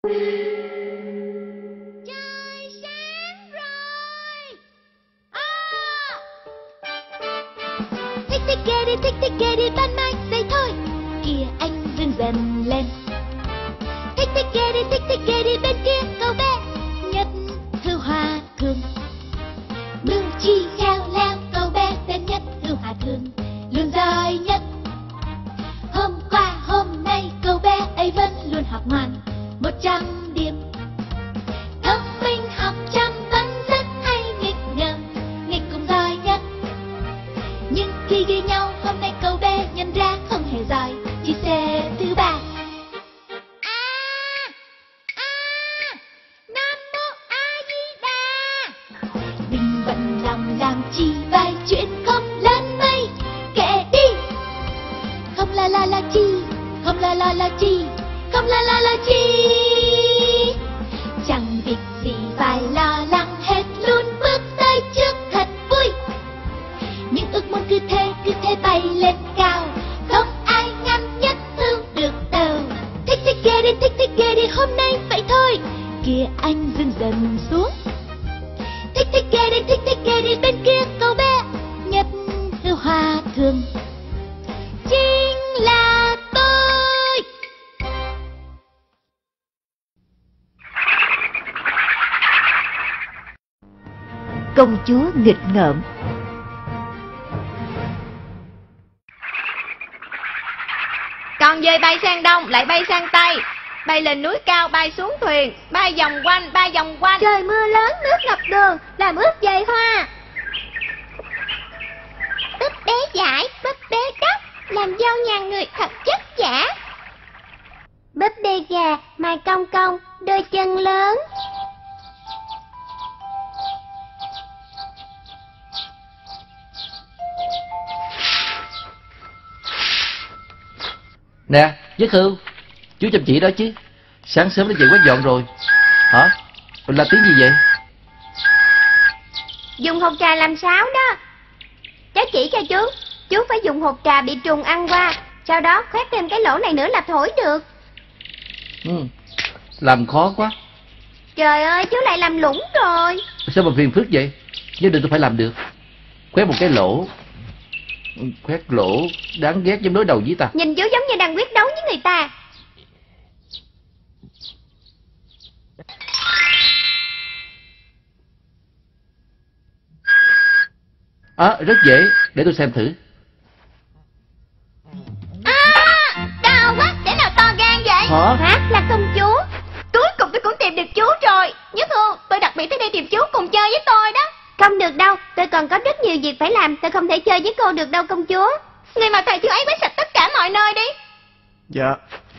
Trời sáng rồi. Thích thích ghê đi, ban mai dậy thôi. Kìa anh dần dần lên. Thích thích ghê đi, bên kia cậu bé Nhất Hưu Hòa Thường. Bưu chi khéo léo, cậu bé tên Nhất Hưu Hòa Thường luôn giỏi nhất. Hôm qua hôm nay cậu bé ấy vẫn luôn học ngoan 100 điểm. Thông minh học chăm vẫn rất hay nghịch ngợm, nghịch cũng giỏi nhất. Nhưng khi ghê nhau hôm nay cậu bé nhận ra không hề giỏi, chỉ xếp thứ 3. Nam Mô A Di Đà. Mình bận lòng làm chi vài chuyện không lớn mây, kệ đi. Không la chi, không la chi, không la chi. Chẳng việc gì phải lo lắng hết, luôn bước tới trước thật vui. Những ước muốn cứ thế bay lên cao, không ai ngăn Nhất Hưu được đâu. Thích ghê đi, hôm nay vậy thôi. Kìa anh dần dần xuống. Thích ghê đi, bên kia cậu bé Nhất Hưu Hòa Thường chính là tôi. Công chúa nghịch ngợm. Con dơi bay sang đông lại bay sang tây, bay lên núi cao bay xuống thuyền, bay vòng quanh bay vòng quanh. Trời mưa lớn nước ngập đường, làm ướt giày hoa. Búp bê giải, búp bê đắp, làm dâu nhà người thật chất giả. Búp bê gà, mai cong cong, đôi chân lớn. Nè, Nhất Hưu, chú chăm chỉ đó chứ. Sáng sớm đã dậy quét dọn rồi. Hả? Là tiếng gì vậy? Dùng hột trà làm sáo đó. Cháu chỉ cho chú phải dùng hột trà bị trùng ăn qua, sau đó khoét thêm cái lỗ này nữa là thổi được. Làm khó quá. Trời ơi, chú lại làm lủng rồi. Sao mà phiền phức vậy? Nhất định tôi phải làm được. Khoét một cái lỗ. Khoét lỗ đáng ghét giống đối đầu với ta. Nhìn chú giống như đang quyết đấu với người ta. Rất dễ, để tôi xem thử. Cao quá, để nào to gan vậy? Hả? Là công chúa. Cuối cùng tôi cũng tìm được chú rồi. Nhất Hưu, tôi đặc biệt tới đây tìm chú cùng chơi với tôi đó. Không được đâu, tôi còn có rất nhiều việc phải làm. Tôi không thể chơi với cô được đâu công chúa. Người mà thầy chú ấy quét sạch tất cả mọi nơi đi. Dạ.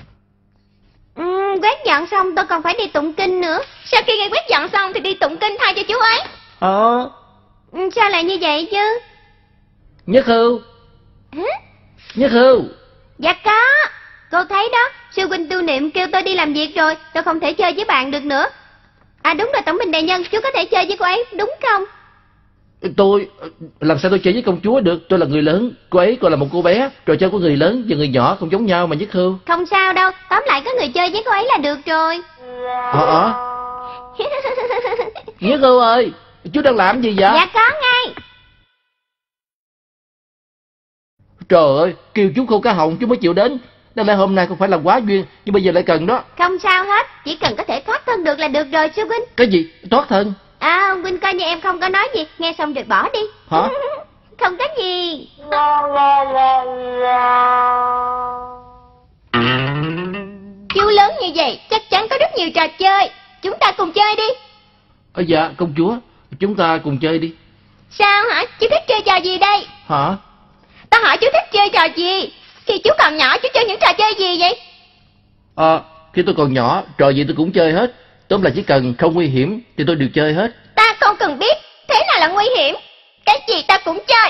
Quét dọn xong tôi còn phải đi tụng kinh nữa. Sau khi ngài quét dọn xong thì đi tụng kinh thay cho chú ấy. Sao lại như vậy chứ? Nhất Hưu. Hả? Nhất Hưu. Dạ có. Cô thấy đó, sư huynh tu niệm kêu tôi đi làm việc rồi, tôi không thể chơi với bạn được nữa. À đúng rồi, Tổng Bình đại nhân, chú có thể chơi với cô ấy đúng không? Tôi làm sao tôi chơi với công chúa được? Tôi là người lớn, cô ấy còn là một cô bé. Trò chơi của người lớn và người nhỏ không giống nhau mà Nhất Hưu. Không sao đâu, tóm lại có người chơi với cô ấy là được rồi. Nhất Hưu ơi, chú đang làm gì vậy? Dạ có ngay. Trời ơi, kêu chú khô cá họng chú mới chịu đến. Đáng lẽ hôm nay không phải là quá duyên, nhưng bây giờ lại cần đó. Không sao hết, chỉ cần có thể thoát thân được là được rồi sư huynh. Cái gì? Thoát thân? Huynh coi như em không có nói gì, nghe xong rồi bỏ đi. Hả? Không có gì. Chú lớn như vậy chắc chắn có rất nhiều trò chơi. Chúng ta cùng chơi đi. Dạ công chúa, chúng ta cùng chơi đi. Sao hả? Chú thích chơi trò gì đây? Hả? Ta hỏi chú thích chơi trò gì? Khi chú còn nhỏ chú chơi những trò chơi gì vậy? Khi tôi còn nhỏ, trò gì tôi cũng chơi hết. Tóm là chỉ cần không nguy hiểm thì tôi đều chơi hết. Ta không cần biết thế nào là nguy hiểm. Cái gì ta cũng chơi.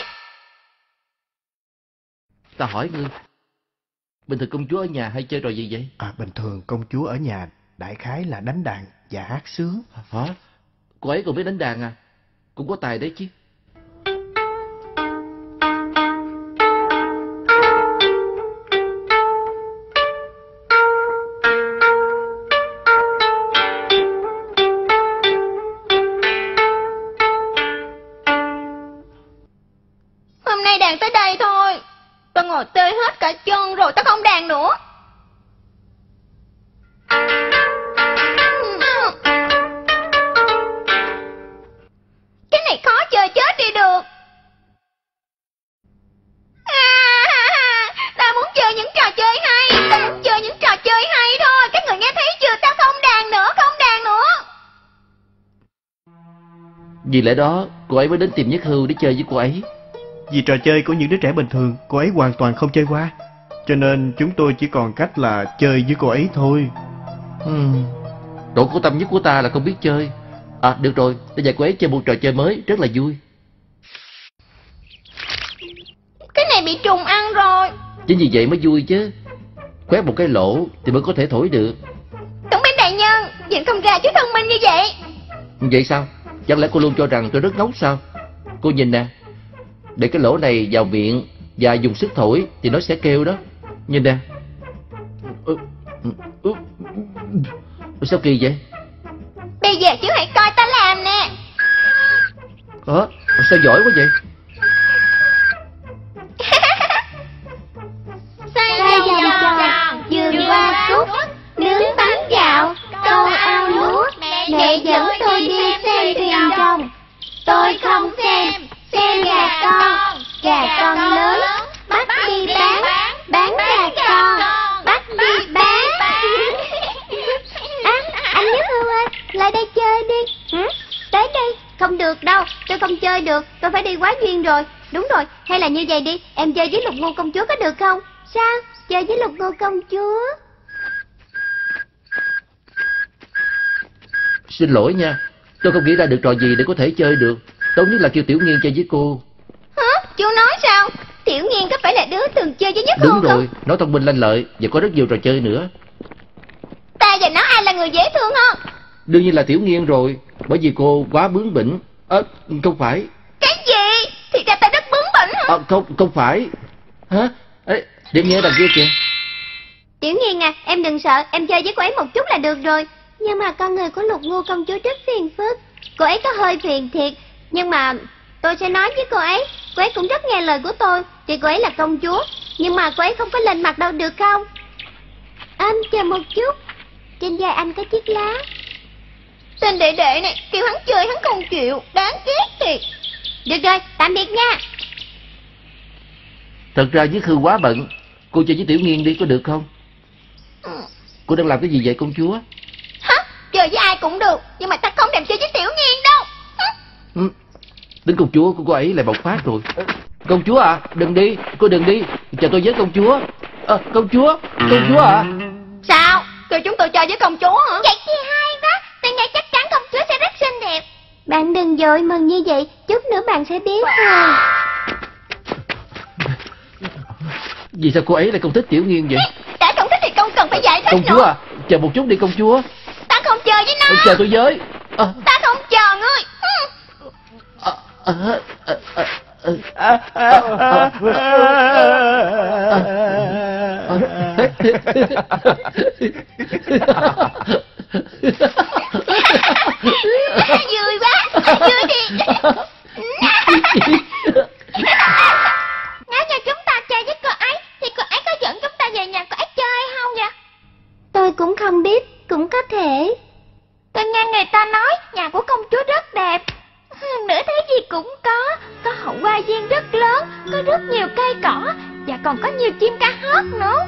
Ta hỏi ngươi, bình thường công chúa ở nhà hay chơi trò gì vậy? Bình thường công chúa ở nhà đại khái là đánh đàn và hát sướng. Hả? Cô ấy còn biết đánh đàn à? Cũng có tài đấy chứ. đàn tới đây thôi. Tôi ngồi tê hết cả chân rồi, tôi không đàn nữa. Cái này khó chơi chết đi được. Ta muốn chơi những trò chơi hay. Ta muốn chơi những trò chơi hay thôi. Các người nghe thấy chưa? Ta không đàn nữa, không đàn nữa. Vì lẽ đó cô ấy mới đến tìm Nhất Hưu để chơi với cô ấy. Vì trò chơi của những đứa trẻ bình thường, cô ấy hoàn toàn không chơi qua. Cho nên chúng tôi chỉ còn cách là chơi với cô ấy thôi. Độ của tâm nhất của ta là không biết chơi. À được rồi, ta dạy cô ấy chơi một trò chơi mới rất là vui. Cái này bị trùng ăn rồi. Chính vì vậy mới vui chứ. Quét một cái lỗ thì mới có thể thổi được. Tổng biên đại nhân, nhìn không ra chú thông minh như vậy. Vậy sao? Chẳng lẽ cô luôn cho rằng tôi rất ngốc sao? Cô nhìn nè, để cái lỗ này vào miệng và dùng sức thổi thì nó sẽ kêu đó. Nhìn nè. Sao kỳ vậy? Bây giờ chú hãy coi ta làm nè. Sao giỏi quá vậy? Xoay vòng tròn, vườn hoa cúc, nướng bánh gạo, câu ao lúa. Mẹ dẫn tôi đi xem thuyền rồng. Tôi không xem gà con lớn. Bắt đi bán gà con, bắt đi bán. Anh Nhất Hưu ơi, lại đây chơi đi. Tới đây. Không được đâu, tôi không chơi được, tôi phải đi quá duyên rồi. Đúng rồi, hay là như vậy đi, em chơi với Lục Ngô công chúa có được không? Sao? Chơi với Lục Ngô công chúa? Xin lỗi nha, tôi không nghĩ ra được trò gì để có thể chơi được. Tốt nhất là kêu Tiểu Nghiên chơi với cô. Hả? Chú nói sao? Tiểu Nghiên có phải là đứa từng chơi với Nhất Hưu không? Đúng rồi, nó thông minh lanh lợi và có rất nhiều trò chơi nữa. Ta và nó ai là người dễ thương hơn? Đương nhiên là Tiểu Nghiên rồi, bởi vì cô quá bướng bỉnh. Không phải. Cái gì? Thì ra ta rất bướng bỉnh hả? Không phải. Hả? Để nghe đằng kia kìa. Tiểu Nghiên à, em đừng sợ, em chơi với cô ấy một chút là được rồi. Nhưng mà con người của Lục Ngô công chúa rất phiền phức. Cô ấy có hơi phiền thiệt, nhưng mà tôi sẽ nói với cô ấy cũng rất nghe lời của tôi. Thì cô ấy là công chúa, nhưng mà cô ấy không có lên mặt đâu, được không? Anh chờ một chút, trên vai anh có chiếc lá. Tên đệ đệ này, kêu hắn chơi hắn không chịu, đáng ghét thiệt. Được rồi, tạm biệt nha. Thật ra Nhất Hưu quá bận. Cô chơi với Tiểu Nghiên đi có được không? Cô đang làm cái gì vậy công chúa? Hả? Chơi với ai cũng được, nhưng mà ta không thèm chơi với Tiểu Nghiên đâu. Tính công chúa của cô ấy lại bộc phát rồi. Công chúa à, đừng đi, cô đừng đi. Chờ tôi với công chúa. Công chúa à. Sao? Kêu chúng tôi chơi với công chúa hả? Vậy thì hay quá, tôi nghe chắc chắn công chúa sẽ rất xinh đẹp. Bạn đừng vội mừng như vậy, chút nữa bạn sẽ biết rồi. Vì sao cô ấy lại không thích Tiểu Nghiên vậy? Đã không thích thì không cần phải giải thích công chúa nữa. À, chờ một chút đi công chúa. Ta không chơi với nó. Chờ tôi với. Ta không chờ ngươi. Vui quá, vui đi. Nếu như chúng ta chơi với cô ấy thì cô ấy có dẫn chúng ta về nhà cô ấy chơi không vậy? Tôi cũng không biết, cũng có thể. Tôi nghe người ta nói nhà của công chúa rất đẹp. Nữa thế gì cũng có hậu hoa viên rất lớn, có rất nhiều cây cỏ và còn có nhiều chim ca hót nữa.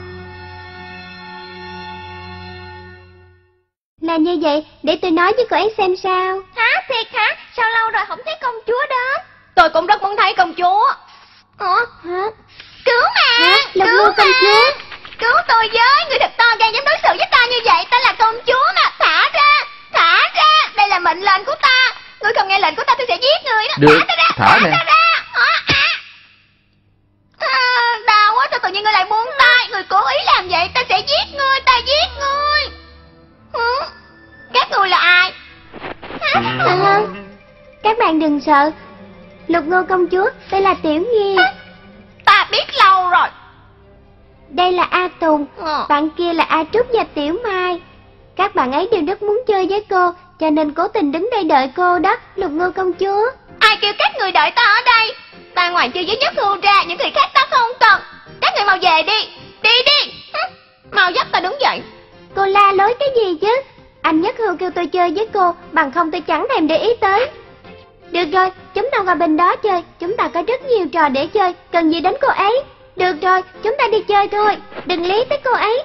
Là như vậy, để tôi nói với cô ấy xem sao. Hả? Thiệt hả? Sao lâu rồi không thấy công chúa đó? Tôi cũng rất muốn thấy công chúa. Hả? Cứu mà! Lục Ngô công chúa! Cứu tôi với! Người thật to gan dám đối xử với ta như vậy. Ta là công chúa mà! Thả ra! Thả ra! Đây là mệnh lệnh của ta. Ngươi không nghe lệnh của ta tôi sẽ giết ngươi đó. Được, Thả ta ra! thả nè. Ta ra! Đau quá, sao tự nhiên ngươi lại buông tay? Ngươi cố ý làm vậy, ta sẽ giết ngươi, ta giết ngươi. Các ngươi là ai? Các bạn đừng sợ. Lục Ngô công chúa, đây là Tiểu Nghiên. Ta biết lâu rồi. Đây là A Tùng, bạn kia là A Trúc và Tiểu Mai. Các bạn ấy đều rất muốn chơi với cô, cho nên cố tình đứng đây đợi cô đó, Lục Ngô công chúa. Ai kêu các người đợi ta ở đây? Ta ngoài chơi với Nhất Hưu ra, những người khác ta không cần. Các người mau về đi. Đi đi. Mau dắt ta đứng dậy. Cô la lối cái gì chứ? Anh Nhất Hưu kêu tôi chơi với cô, bằng không tôi chẳng thèm để ý tới. Được rồi, chúng ta qua bên đó chơi. Chúng ta có rất nhiều trò để chơi, cần gì đến cô ấy. Được rồi, chúng ta đi chơi thôi, đừng lý tới cô ấy.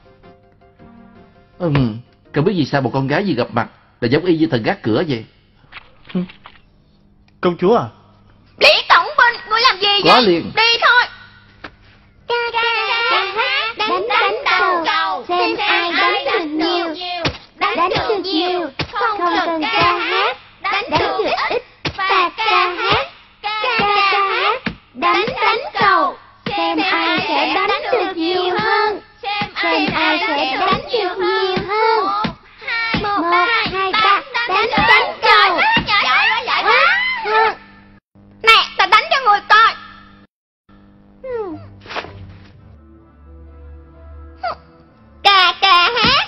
Không biết vì sao một con gái gì gặp mặt là giống y như thần gác cửa vậy. Công chúa à? Lý Tổng Binh, ngươi làm gì Quá vậy? liền. Đi thôi. Ca hát, đánh cầu, xem ai đánh được nhiều. Đánh được nhiều, không cần ca hát. Đánh được ít, phạt ca hát. Ca hát, đánh cầu, xem ai sẽ đánh được nhiều hơn. Xem ai sẽ đánh được nhiều hơn. 1, 2, 3, đánh cầu. Giỏi quá. Nè, ta đánh cho người coi. Ca hát.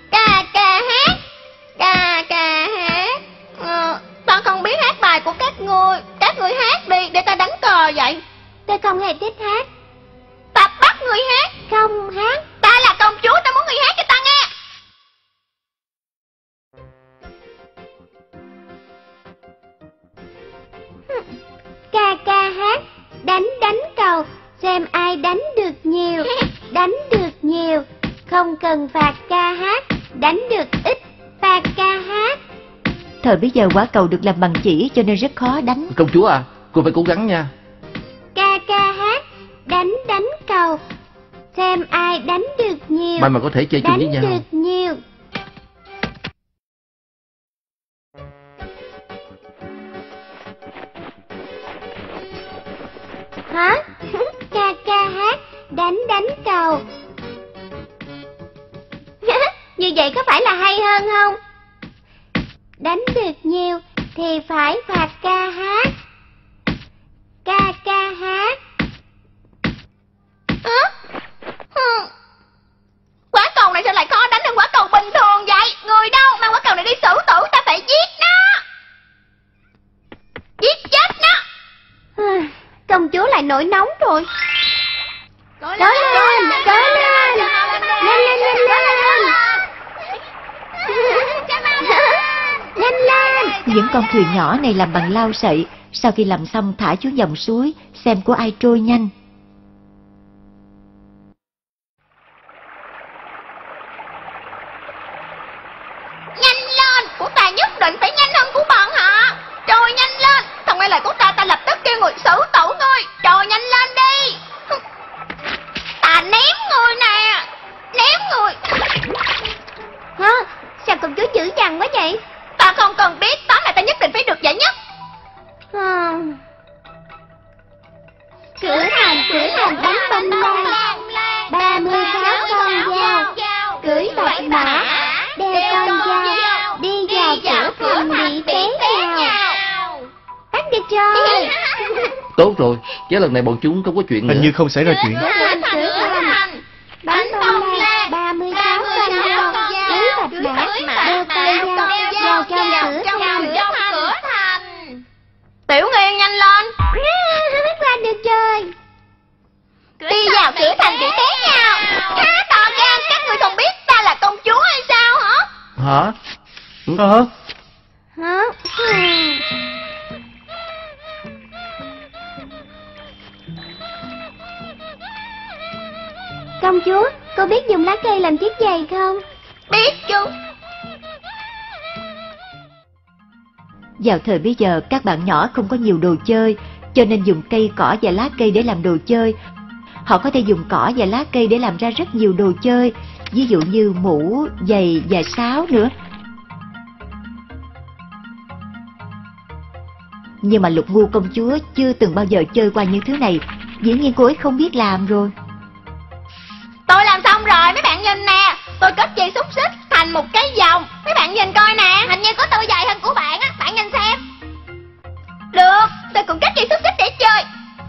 Ta không biết hát bài của các ngươi hát đi để ta đánh cờ vậy. Tôi không hề thích hát. Ta bắt người hát. Không hát. Ta là công chúa, ta muốn người hát cho ta nghe. Ca hát, đánh cầu, xem ai đánh được nhiều. Đánh được nhiều, không cần phạt ca hát. Đánh được ít, phạt ca hát. Thời bấy giờ quả cầu được làm bằng chỉ cho nên rất khó đánh. Công chúa à, cô phải cố gắng nha. Ca hát, đánh cầu, xem ai đánh được nhiều. Mai mà có thể chơi chung với nhau. Đánh được nhiều. Hả? Ca hát, đánh cầu. Như vậy có phải là hay hơn không? Đánh được nhiều thì phải phạt ca hát. Ca hát. Quả cầu này sao lại khó đánh hơn quả cầu bình thường vậy? Người đâu, mang quả cầu này đi xử tử, ta phải giết nó. Giết chết nó. Công chúa lại nổi nóng rồi. Có lên. Lên. Những con thuyền nhỏ này làm bằng lau sậy, sau khi làm xong thả xuống dòng suối, xem của ai trôi nhanh. Nhanh lên, của ta nhất định phải nhanh hơn của bọn họ. Trôi nhanh lên, không nghe lời của ta, ta lập tức kêu người xử tử ngươi. Trôi nhanh lên đi. Ta ném người nè. Ném người. Hả? Sao công chúa dữ dằn quá vậy? Ta không cần biết, tóm lại ta nhất định phải được giải nhất. Cửa hàng đánh bông lan, 36 con dao, cưỡi bạch mã, đeo con dao, đi vào cửa thành bị té nhào. Bắt được rồi. Tốt rồi, chắc lần này bọn chúng không có chuyện nữa. Hình như không xảy ra chuyện. Cửa thành, bắn bông lan, 36 con dao, cưỡi bạch mã, đeo con dao, vào trong cửa thành. Tiểu Nghiên nhanh lên. Qua được rồi. Đi vào cửa thành bị té nhào. Há to gan, các người không biết ta là công chúa hay sao hả? Hả? Hả? Công chúa, cô biết dùng lá cây làm chiếc giày không? Biết chứ. Vào thời bấy giờ các bạn nhỏ không có nhiều đồ chơi, cho nên dùng cây cỏ và lá cây để làm đồ chơi. Họ có thể dùng cỏ và lá cây để làm ra rất nhiều đồ chơi, ví dụ như mũ, giày và sáo nữa. Nhưng mà Lục Ngu công chúa chưa từng bao giờ chơi qua những thứ này, dĩ nhiên cô ấy không biết làm rồi. Tôi làm xong rồi, mấy bạn nhìn nè. Tôi kết dây xúc xích thành một cái vòng. Mấy bạn nhìn coi nè, hình như có tôi dài hơn của bạn á, bạn nhìn xem. Được, tôi cũng kết dây xúc xích để chơi.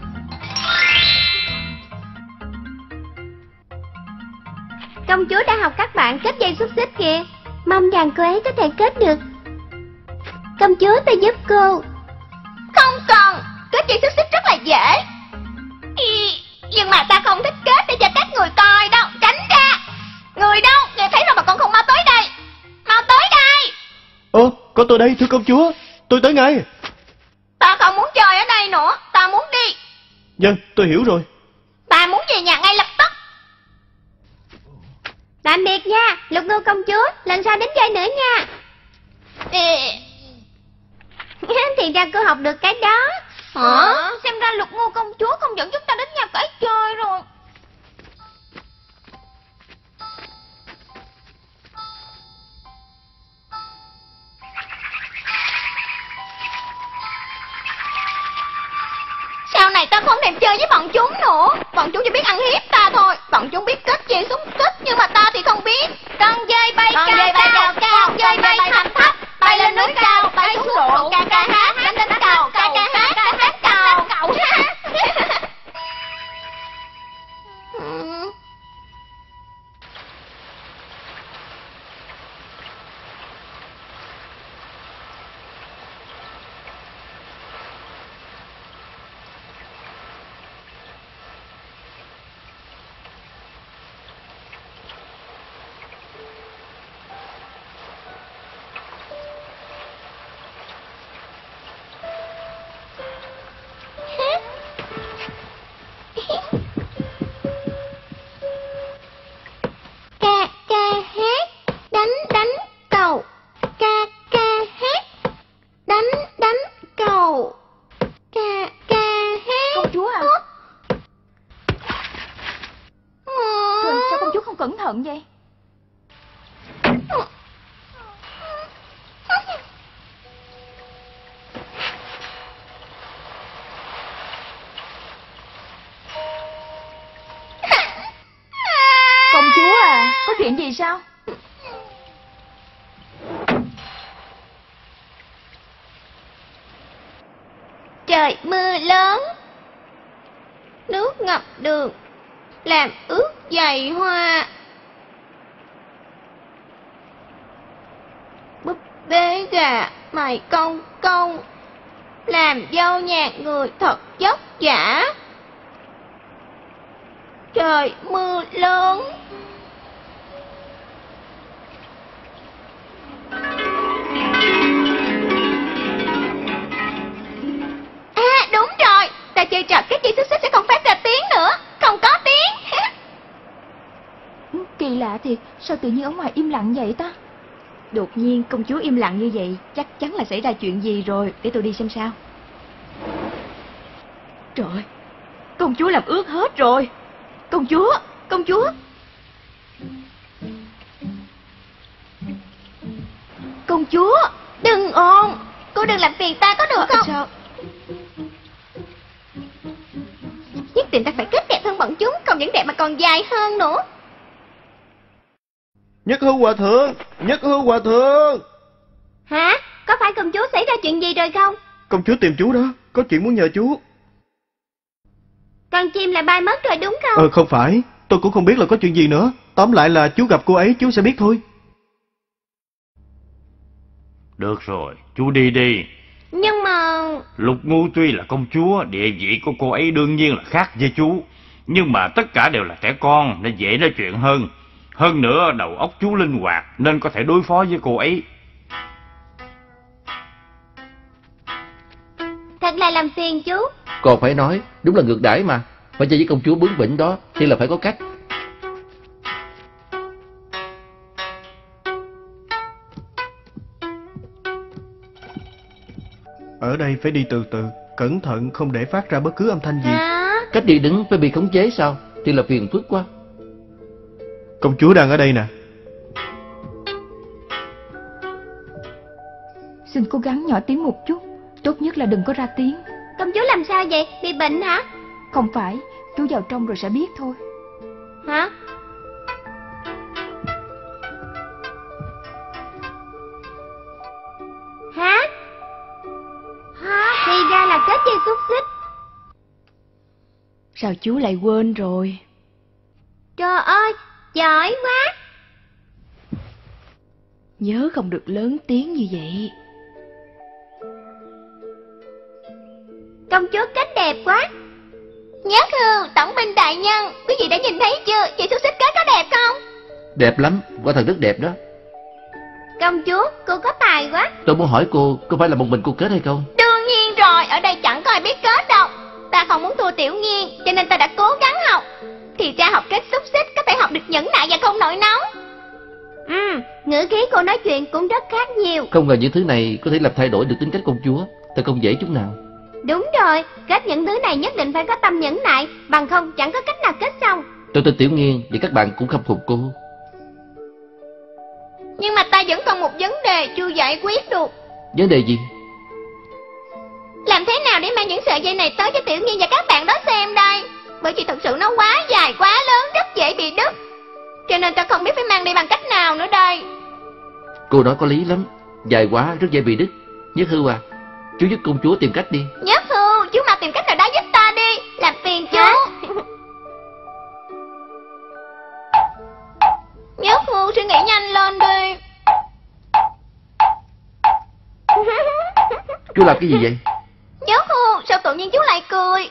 Công chúa đã học các bạn kết dây xúc xích kìa. Mong rằng cô ấy có thể kết được. Công chúa, tôi giúp cô. kết dây xích xích rất là dễ. Nhưng mà ta không thích kết để cho các người coi đâu. Tránh ra. Người đâu? Nghe thấy rồi mà còn không mau tới đây. Mau tới đây. Có tôi đây thưa công chúa. Tôi tới ngay. Ta không muốn chơi ở đây nữa. Ta muốn đi. Vâng, tôi hiểu rồi. Ta muốn về nhà ngay lập tức. Tạm biệt nha, Lục Ngưu công chúa, lần sau đến chơi nữa nha. Thì ra cô học được cái đó. Hả? Xem ra Lục Ngưu công chúa không dẫn chúng ta đến nhà cải chơi rồi. Sau này ta không thèm chơi với bọn chúng nữa. Bọn chúng chỉ biết ăn hiếp ta thôi. Bọn chúng biết kết dây xúc xích, nhưng mà ta thì không biết. Con dơi bay cao cao, con dơi bay thấp thấp, bay lên núi cao, bay xuống ruộng, ca ca hát, đánh đánh cầu, ca ca hát, đánh đánh cầu. Ca ca hát, đánh đánh cầu, ca ca hát, đánh đánh cầu, ca ca hát. Công chúa à? Rồi sao công chúa không cẩn thận vậy? Công chúa à, có chuyện gì sao? Trời mưa lớn, nước ngập đường, làm ướt giày hoa. Búp bê gà mày công công, làm dâu nhà người thật vất vả. Trời mưa lớn. À đúng rồi, ta chơi trò kết dây xích xích sẽ không phát ra tiếng nữa. Không có tiếng. Kỳ lạ thiệt, sao tự nhiên ở ngoài im lặng vậy ta? Đột nhiên công chúa im lặng như vậy, chắc chắn là xảy ra chuyện gì rồi, để tôi đi xem sao. Trời ơi, công chúa làm ướt hết rồi. Công chúa, công chúa. Công chúa, Đừng ồn, cô đừng làm phiền ta có được không? Sao? Nhất định ta phải kết đẹp hơn bọn chúng, không những đẹp mà còn dài hơn nữa. Nhất hư hòa thượng, nhất hư hòa thượng. Hả? Có phải công chúa xảy ra chuyện gì rồi không? Công chúa tìm chú đó, có chuyện muốn nhờ chú. Con chim lại bay mất rồi đúng không? Không phải, tôi cũng không biết là có chuyện gì nữa. Tóm lại là chú gặp cô ấy chú sẽ biết thôi. Được rồi, chú đi đi. Nhưng mà... Lục Ngu tuy là công chúa, địa vị của cô ấy đương nhiên là khác với chú. Nhưng mà tất cả đều là trẻ con nên dễ nói chuyện hơn. Hơn nữa đầu óc chú linh hoạt nên có thể đối phó với cô ấy. Thật là làm phiền chú. Còn phải nói, đúng là ngược đãi mà. Phải chơi với công chúa bướng bỉnh đó thì là phải có cách. Ở đây phải đi từ từ, cẩn thận không để phát ra bất cứ âm thanh gì. Hả? Cách đi đứng phải bị khống chế sao? Thì là phiền phức quá. Công chúa đang ở đây nè. Xin cố gắng nhỏ tiếng một chút, tốt nhất là đừng có ra tiếng. Công chúa làm sao vậy? Bị bệnh hả? Không phải, chú vào trong rồi sẽ biết thôi. Hả? Hả? Thì ra là kết dây xúc xích. Sao chú lại quên rồi? Trời ơi, giỏi quá. Nhớ không được lớn tiếng như vậy. Công chúa kết đẹp quá. Nhất Hưu, tổng binh đại nhân, quý vị đã nhìn thấy chưa? Chị xúc xích kết có đẹp không? Đẹp lắm, quả thật rất đẹp đó. Công chúa, cô có tài quá. Tôi muốn hỏi cô, có phải là một mình cô kết hay không? Đương nhiên rồi, ở đây chẳng có ai biết kết đâu. Ta không muốn thua Tiểu Nghiên, cho nên ta đã cố gắng học. Thì ra học kết xúc xích có thể học được nhẫn nại và không nổi nóng. Ngữ khí cô nói chuyện cũng rất khác nhiều. Không ngờ những thứ này có thể làm thay đổi được tính cách công chúa. Thật không dễ chút nào. Đúng rồi, kết những thứ này nhất định phải có tâm nhẫn nại, bằng không chẳng có cách nào kết xong. Tôi tin Tiểu Nghiên và các bạn cũng khâm phục cô. Nhưng mà ta vẫn còn một vấn đề chưa giải quyết được. Vấn đề gì? Làm thế nào để mang những sợi dây này tới cho Tiểu Nghiên và các bạn đó xem đây? Bởi vì thật sự nó quá dài, quá lớn, rất dễ bị đứt. Cho nên ta không biết phải mang đi bằng cách nào nữa đây. Cô nói có lý lắm. Dài quá, rất dễ bị đứt. Nhất Hưu à, chú giúp công chúa tìm cách đi. Nhất Hưu, chú mau tìm cách nào đó giúp ta đi. Làm phiền chú. Nhất Hưu, suy nghĩ nhanh lên đi. Chú làm cái gì vậy? Nhất Hưu, sao tự nhiên chú lại cười?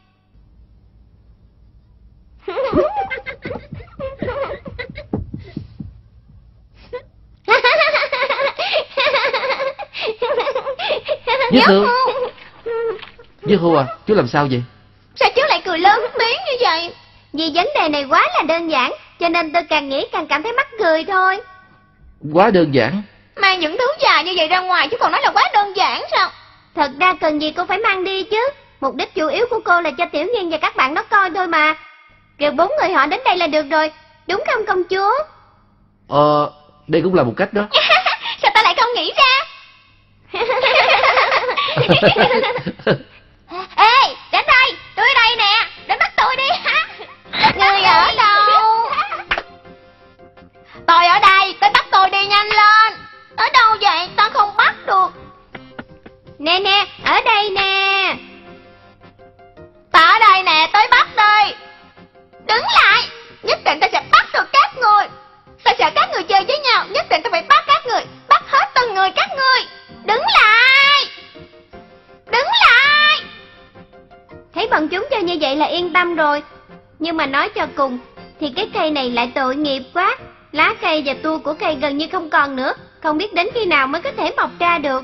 Nhất Hưu. Nhất Hưu à, chú làm sao vậy? Sao chú lại cười lớn tiếng như vậy? Vì vấn đề này quá là đơn giản, cho nên tôi càng nghĩ càng cảm thấy mắc cười thôi. Quá đơn giản. Mang những thứ dài như vậy ra ngoài chứ còn nói là quá đơn giản sao? Thật ra cần gì cô phải mang đi chứ. Mục đích chủ yếu của cô là cho Tiểu Nghiên và các bạn nó coi thôi mà. Kêu 4 người họ đến đây là được rồi. Đúng không công chúa? Đây cũng là một cách đó. Sao ta lại không nghĩ ra? Ê, đến đây, tôi ở đây nè. Đến bắt tôi đi hả? Người ở đâu? Tôi ở đây, tới bắt tôi đi nhanh lên. Ở đâu vậy? Ta không bắt được. Nè nè, ở đây nè. Ta ở đây nè, tới bắt đi. Đứng lại, nhất định ta sẽ bắt được các người. Ta sợ các người chơi với nhau, nhất định ta phải bắt các người. Bắt hết từng người các người. Đứng lại. Đứng lại. Thấy bọn chúng chơi như vậy là yên tâm rồi. Nhưng mà nói cho cùng thì cái cây này lại tội nghiệp quá. Lá cây và tua của cây gần như không còn nữa. Không biết đến khi nào mới có thể mọc ra được.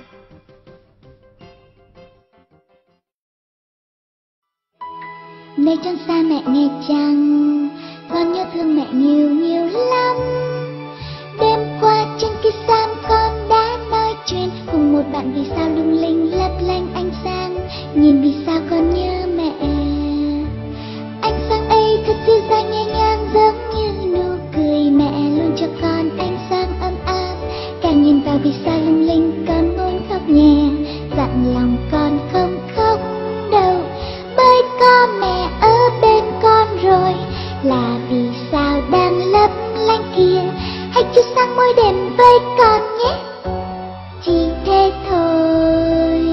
Này trăng xa mẹ nghe chăng, con nhớ thương mẹ nhiều nhiều lắm. Đêm qua trên cây sam con đã nói chuyện cùng một bạn vì sao lung linh lấp lánh ánh sáng. Nhìn vì sao con nhớ mẹ. Ánh sáng ấy thật dịu dàng nhẹ nhàng giống như nụ cười mẹ luôn cho con ánh sáng ấm áp. Càng nhìn vào vì sao lung linh con muốn khóc nhẹ, dặn lòng con không khóc đâu, bởi có mẹ ở bên con rồi. Là vì sao đang lấp lánh kia, hãy chiếu sáng mỗi đêm với con nhé. Chỉ thế thôi.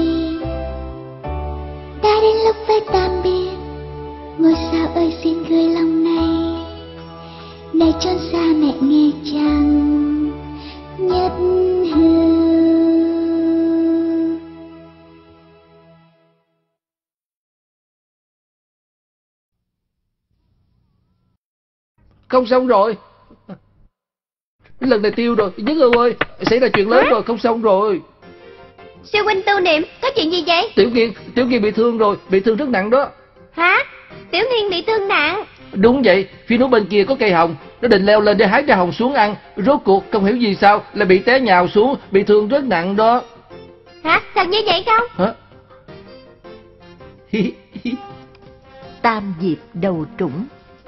Đã đến lúc phải tạm biệt, ngôi sao ơi xin gửi lòng này. Này chốn xa mẹ nghe chăng, Nhất Hưu. Không xong rồi. Lần này tiêu rồi. Nhất Hưu ơi, xảy ra chuyện lớn rồi, không xong rồi. Sư huynh Tu Niệm, có chuyện gì vậy? Tiểu Nghiên bị thương rồi, bị thương rất nặng đó. Hả? Tiểu Nghiên bị thương nặng? Đúng vậy, phía núi bên kia có cây hồng. Nó định leo lên để hái ra hồng xuống ăn. Rốt cuộc không hiểu gì sao lại bị té nhào xuống, bị thương rất nặng đó. Hả? Thật như vậy không? Hả? Tam diệp đầu trũng.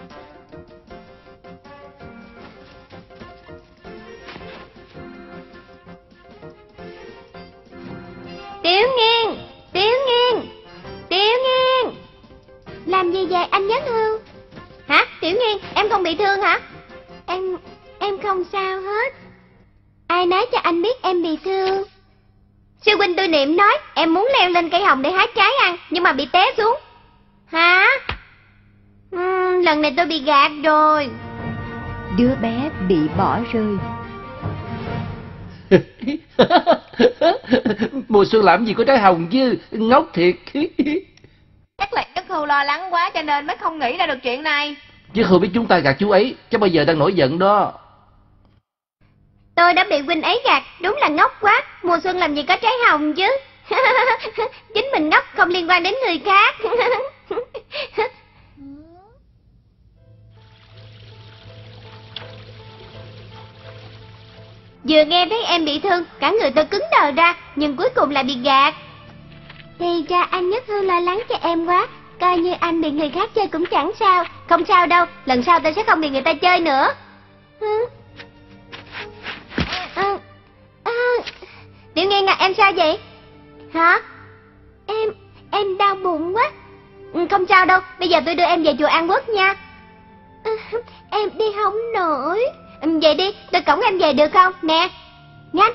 Tiểu Nghiên, Tiểu Nghiên, Tiểu Nghiên. Làm gì vậy anh Nhất Hưu? Hả? Tiểu Nghiên, em không bị thương hả? Em không sao hết. Ai nói cho anh biết em bị thương? Sư huynh Tu Niệm nói em muốn leo lên cây hồng để hái trái ăn, nhưng mà bị té xuống. Hả? Lần này tôi bị gạt rồi. Đứa bé bị bỏ rơi. Mùa xuân làm gì có trái hồng chứ, ngốc thiệt. lo lắng quá cho nên mới không nghĩ ra được chuyện này. Chứ không biết chúng ta gạt chú ấy, chắc bây giờ đang nổi giận đó. Tôi đã bị huynh ấy gạt, đúng là ngốc quá. Mùa xuân làm gì có trái hồng chứ. Chính mình ngốc không liên quan đến người khác. Vừa nghe thấy em bị thương, cả người tôi cứng đờ ra, nhưng cuối cùng lại bị gạt. Thì ra anh Nhất Hương lo lắng cho em quá. Coi như anh bị người khác chơi cũng chẳng sao. Không sao đâu, lần sau tôi sẽ không bị người ta chơi nữa. Tiểu Nghiên à, em sao vậy? Hả? Em đau bụng quá. Không sao đâu, bây giờ tôi đưa em về chùa An Quốc nha. Em đi không nổi. Vậy đi, tôi cõng em về được không? Nè, nhanh.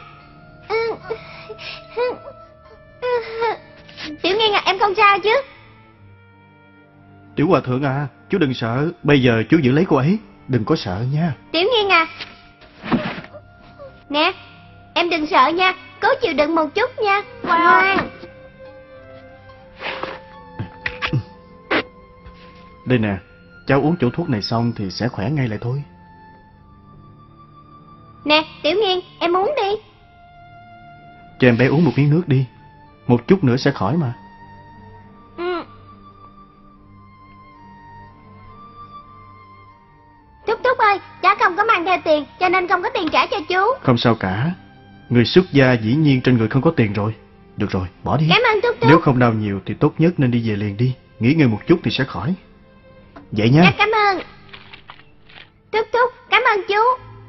Tiểu Nghiên à, em không sao chứ? Tiểu hòa thượng à, chú đừng sợ. Bây giờ chú giữ lấy cô ấy, đừng có sợ nha. Tiểu Nghiên à. Nè, em đừng sợ nha, cố chịu đựng một chút nha. Ngoan. Đây nè, cháu uống chỗ thuốc này xong thì sẽ khỏe ngay lại thôi. Nè, Tiểu Nghiên, em uống đi. Cho em bé uống một miếng nước đi. Một chút nữa sẽ khỏi mà. Thúc Thúc ơi, cháu không có mang theo tiền, cho nên không có tiền trả cho chú. Không sao cả. Người xuất gia dĩ nhiên trên người không có tiền rồi. Được rồi, bỏ đi. Cảm ơn Thúc Thúc. Nếu không đau nhiều thì tốt nhất nên đi về liền đi. Nghỉ ngơi một chút thì sẽ khỏi. Vậy nha. Dạ, cảm ơn. Thúc Thúc, cảm ơn chú.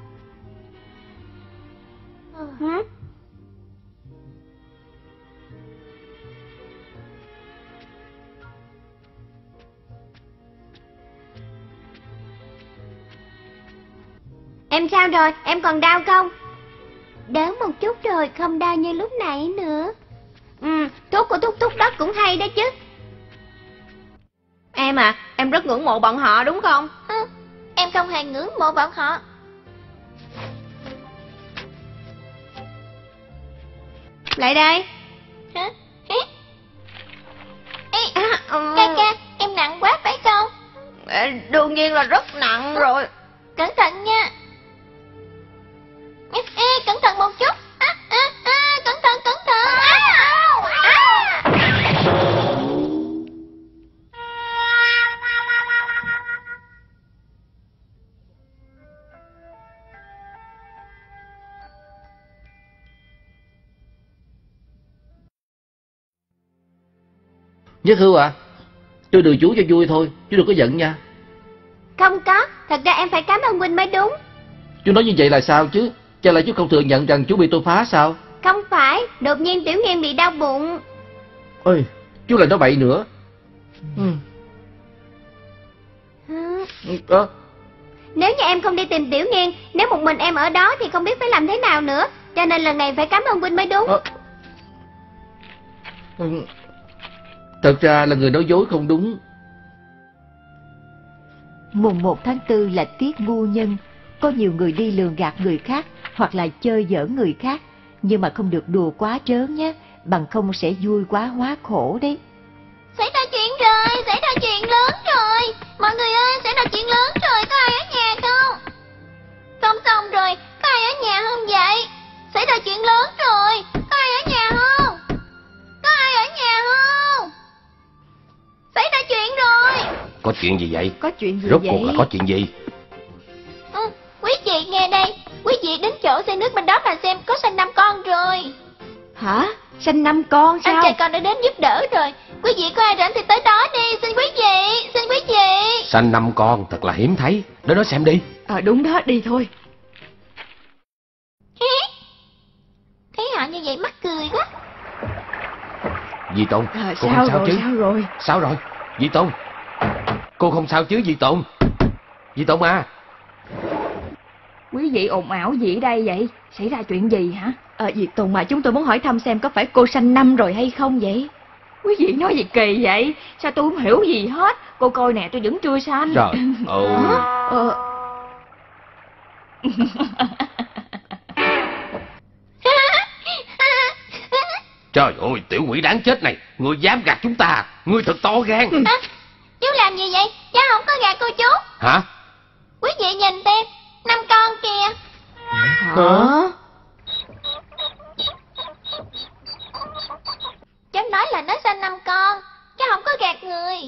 Em sao rồi, em còn đau không? Đỡ một chút rồi, không đau như lúc nãy nữa. Thuốc của Thúc Thúc đó cũng hay đó chứ. Em à, em rất ngưỡng mộ bọn họ đúng không? Em không hề ngưỡng mộ bọn họ. Lại đây. Hả? Ca ca, em nặng quá phải không? Đương nhiên là rất nặng rồi. Cẩn thận nha. Cẩn thận một chút. Cẩn thận, cẩn thận. Nhất Hưu à, tôi đưa chú cho vui thôi, chú đừng có giận nha. Không có, thật ra em phải cảm ơn huynh mới đúng. Chú nói như vậy là sao chứ? Chắc là chú không thừa nhận rằng chú bị tôi phá sao? Không phải, đột nhiên Tiểu Nghiên bị đau bụng. Ôi, chú lại nói bậy nữa. Nếu như em không đi tìm Tiểu Nghiên, nếu một mình em ở đó thì không biết phải làm thế nào nữa. Cho nên lần này phải cảm ơn huynh mới đúng. Thật ra là người nói dối không đúng. Mùng 1 tháng 4 là tiết ngu nhân. Có nhiều người đi lường gạt người khác hoặc là chơi giỡn người khác, nhưng mà không được đùa quá trớn nhé, bằng không sẽ vui quá hóa khổ đấy. Xảy ra chuyện rồi, xảy ra chuyện lớn rồi. Mọi người ơi, xảy ra chuyện lớn rồi, có ai ở nhà không? Không xong rồi, có ai ở nhà không vậy? Xảy ra chuyện lớn rồi, có ai ở nhà không? Có ai ở nhà không? Xảy ra chuyện rồi. Có chuyện gì vậy? Có chuyện gì Rốt vậy? cuộc là có chuyện gì? Quý vị nghe đây, quý vị đến chỗ xe nước bên đó mà xem, có sanh 5 con rồi. Hả? Sanh 5 con sao? Anh trai con đã đến giúp đỡ rồi. Quý vị có ai rảnh thì tới đó đi, xin quý vị, xin quý vị. Sanh 5 con thật là hiếm thấy. Đến đó xem đi. Đúng đó, đi thôi. Thấy họ như vậy mắc cười quá. Di Tôn, cô Sao không sao rồi, chứ? sao rồi? Sao rồi? Di Tôn, cô không sao chứ Di Tôn? Di Tôn à. Quý vị ồn ào gì ở đây vậy? Xảy ra chuyện gì hả? Diệt Tùng mà chúng tôi muốn hỏi thăm xem có phải cô sanh năm rồi hay không vậy? Quý vị nói gì kỳ vậy? Sao tôi không hiểu gì hết? Cô coi nè, tôi vẫn chưa sanh. Trời ơi. Trời ơi, tiểu quỷ đáng chết này, ngươi dám gạt chúng ta, ngươi thật to gan. Chú làm gì vậy? Cháu không có gạt cô chú. Hả? Quý vị nhìn xem, 5 con kìa. Hả? Cháu nói là nó sinh 5 con. Cháu không có gạt người.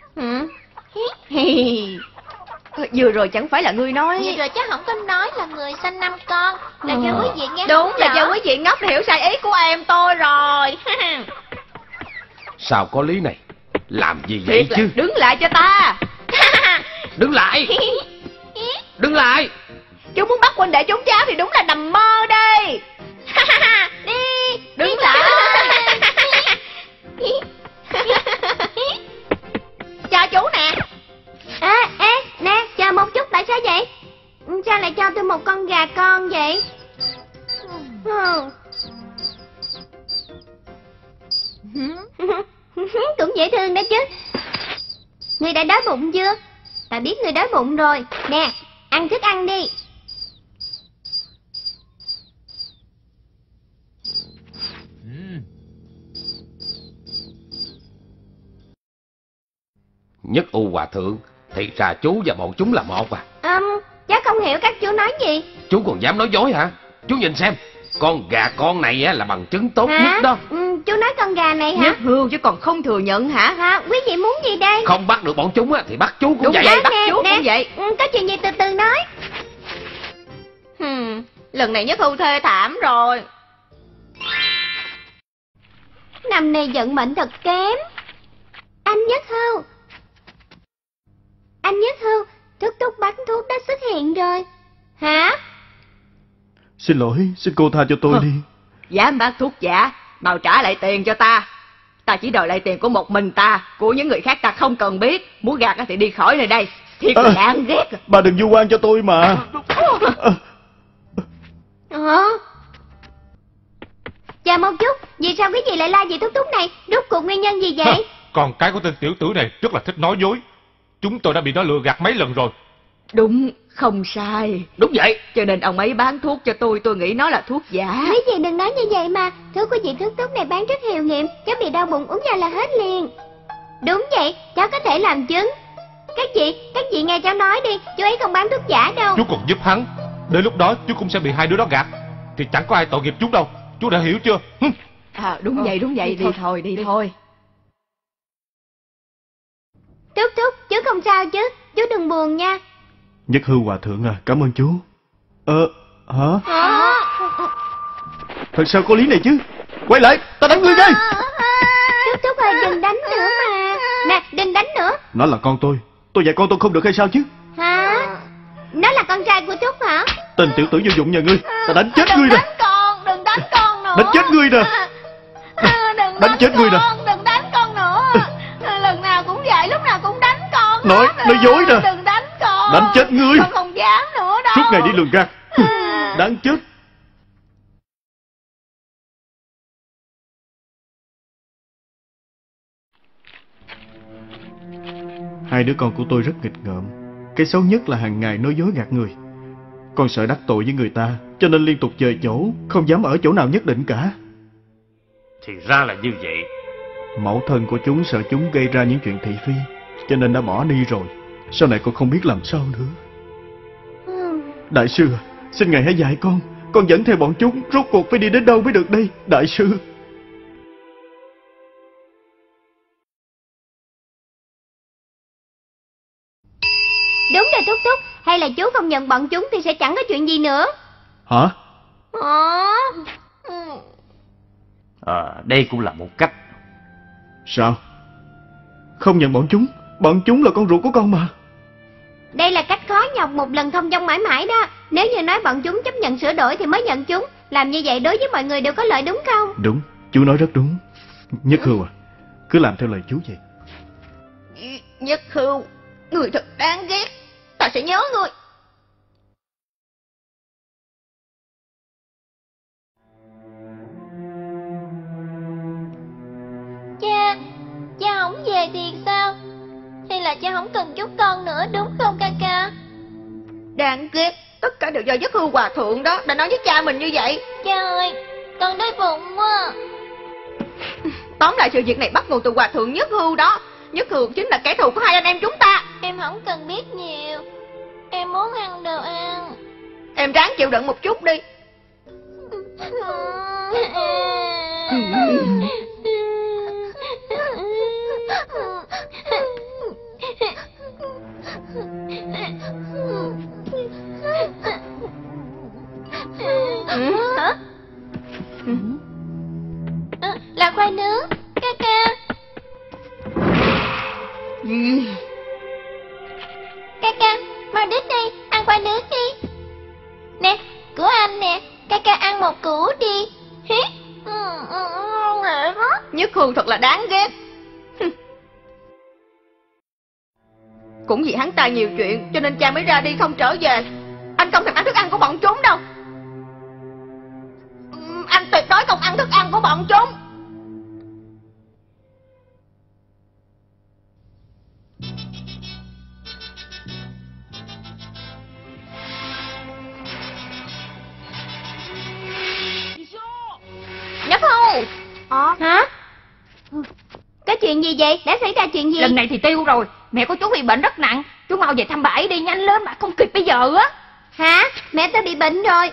Vừa rồi chẳng phải là ngươi nói. Vậy rồi cháu không có nói là người sinh 5 con. Là cho quý vị nghe Đúng không là rõ. do quý vị ngốc hiểu sai ý của em tôi rồi. Sao có lý này? Làm gì vậy Thiệt là chứ? đứng lại cho ta. Đứng lại! Đứng lại! Chú muốn bắt huynh đệ trốn cháu thì đúng là nằm mơ đây. Đi. Đứng lại. Cho chú nè. Nè, chờ một chút, tại sao vậy? Sao lại cho tôi một con gà con vậy? Cũng dễ thương đó chứ. Ngươi đã đói bụng chưa? Ta biết ngươi đói bụng rồi. Nè, ăn thức ăn đi. Nhất U Hòa Thượng, thì ra chú và bọn chúng là một à? Cháu không hiểu các chú nói gì. Chú còn dám nói dối hả? Chú nhìn xem, con gà con này á là bằng chứng tốt Hả? nhất đó. Chú nói con gà này hả? Nhất hưu chứ còn không thừa nhận hả? Hả? Quý vị muốn gì đây? Không bắt được bọn chúng á thì bắt chú cũng Đúng vậy. vậy, bắt Nè, chú nè. cũng vậy. Có chuyện gì từ từ nói. Lần này Nhất hưu thê thảm rồi. Năm nay vận mệnh thật kém. Anh Nhất Hưu. Anh Nhất Hưu, Thúc Thúc bán thuốc đã xuất hiện rồi. Hả? Xin lỗi, xin cô tha cho tôi đi. Dám bán thuốc giả, mau trả lại tiền cho ta. Ta chỉ đòi lại tiền của một mình ta, của những người khác ta không cần biết. Muốn gạt thì đi khỏi nơi đây. Thiệt là đáng ghét. Bà đừng vu oan cho tôi mà. Chờ một chút, vì sao quý vị lại la vị Thúc Thúc này? Rốt cuộc nguyên nhân gì vậy? Con cái của tên tiểu tử này rất là thích nói dối. Chúng tôi đã bị nó lừa gạt mấy lần rồi. Đúng, không sai. Đúng vậy. Cho nên ông ấy bán thuốc cho tôi nghĩ nó là thuốc giả. Quý vị đừng nói như vậy mà. Thuốc của chị Thúc Thúc này bán rất hiệu nghiệm. Cháu bị đau bụng uống vào là hết liền. Đúng vậy, cháu có thể làm chứng. Các chị nghe cháu nói đi. Chú ấy không bán thuốc giả đâu. Chú còn giúp hắn. Đến lúc đó chú cũng sẽ bị hai đứa đó gạt. Thì chẳng có ai tội nghiệp chú đâu. Chú đã hiểu chưa? Đúng vậy, đi thôi. Thúc Thúc, chú không sao chứ? Chú đừng buồn nha. Nhất Hưu Hòa Thượng à, cảm ơn chú. Hả? Thật sao có lý này chứ? Quay lại, ta đánh ngươi đây. Thúc Thúc ơi, đừng đánh nữa mà. Nè, đừng đánh nữa. Nó là con tôi dạy con tôi không được hay sao chứ? Hả? Nó là con trai của Thúc hả? Tên tiểu tử vô dụng nhà ngươi, ta đánh chết ngươi nè. Đừng đánh con nữa. Đánh chết ngươi nè. Đừng Đánh chết ngươi nè. Đừng đánh con nữa. Lần nào cũng vậy, lúc nào cũng đánh con. Nói dối nè. Đừng đánh con. Đánh chết ngươi. Con không dám nữa đâu. Suốt ngày đi lường gạt. Đáng chết. Hai đứa con của tôi rất nghịch ngợm. Cái xấu nhất là hàng ngày nói dối gạt người. Con sợ đắc tội với người ta, cho nên liên tục dời chỗ, không dám ở chỗ nào nhất định cả. Thì ra là như vậy. Mẫu thân của chúng sợ chúng gây ra những chuyện thị phi, cho nên đã bỏ đi rồi. Sau này con không biết làm sao nữa. Đại sư, xin ngài hãy dạy con dẫn theo bọn chúng, rốt cuộc phải đi đến đâu mới được đây, đại sư. Đúng rồi Thúc Thúc, hay là chú không nhận bọn chúng thì sẽ chẳng có chuyện gì nữa. Hả? Đây cũng là một cách. Sao? Không nhận bọn chúng là con ruột của con mà. Đây là cách khó nhọc một lần thông dong mãi mãi đó. Nếu như nói bọn chúng chấp nhận sửa đổi thì mới nhận chúng. Làm như vậy đối với mọi người đều có lợi đúng không? Đúng, chú nói rất đúng. Nhất Hưu à, cứ làm theo lời chú vậy. Nhất Hưu, người thật đáng ghét. Ta sẽ nhớ người. Cha không về thiệt sao? Hay là cha không cần chút con nữa đúng không ca ca? Đáng ghét. Tất cả đều do Nhất Hưu Hòa Thượng đó đã nói với cha mình như vậy. Cha ơi, con đói bụng quá. Tóm lại sự việc này bắt nguồn từ Hòa Thượng Nhất Hưu đó. Nhất Hường chính là kẻ thù của hai anh em chúng ta. Em không cần biết nhiều. Em muốn ăn đồ ăn. Em ráng chịu đựng một chút đi. Hả? Là khoai nướng. Ca ca. Ca ca, mau đến đây, ăn khoai nướng đi. Nè, của anh nè, ca ca ăn một củ đi. Ngon lắm. Nhất Hường thật là đáng ghét. Cũng vì hắn ta nhiều chuyện cho nên cha mới ra đi không trở về. Anh không thèm ăn thức ăn của bọn chúng đâu. Anh tuyệt đối không ăn thức ăn của bọn chúng. Nhất Hùng. Hả? Có chuyện gì vậy? Đã xảy ra chuyện gì? Lần này thì tiêu rồi. Mẹ của chú bị bệnh rất nặng. Chú mau về thăm bà ấy đi, nhanh lên mà không kịp bây giờ á. Hả? Mẹ tôi bị bệnh rồi.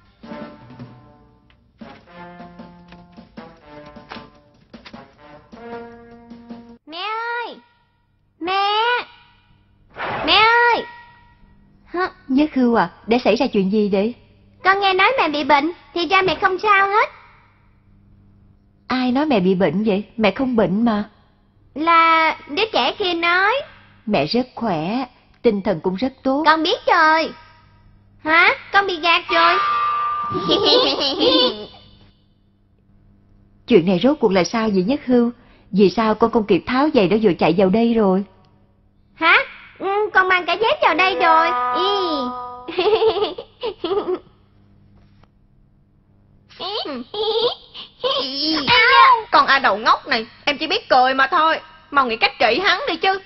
Mẹ ơi! Mẹ! Mẹ ơi! Hả? Nhất Hưu à, đã xảy ra chuyện gì đấy? Con nghe nói mẹ bị bệnh, thì ra mẹ không sao hết. Ai nói mẹ bị bệnh vậy? Mẹ không bệnh mà. Là đứa trẻ kia nói. Mẹ rất khỏe, tinh thần cũng rất tốt. Con biết rồi. Hả? Con bị gạt rồi. Chuyện này rốt cuộc là sao vậy Nhất Hưu? Vì sao con không kịp tháo giày đó vừa chạy vào đây rồi? Hả? Con mang cả dép vào đây rồi. Con A đầu ngốc này, em chỉ biết cười mà thôi. Mau nghĩ cách trị hắn đi chứ.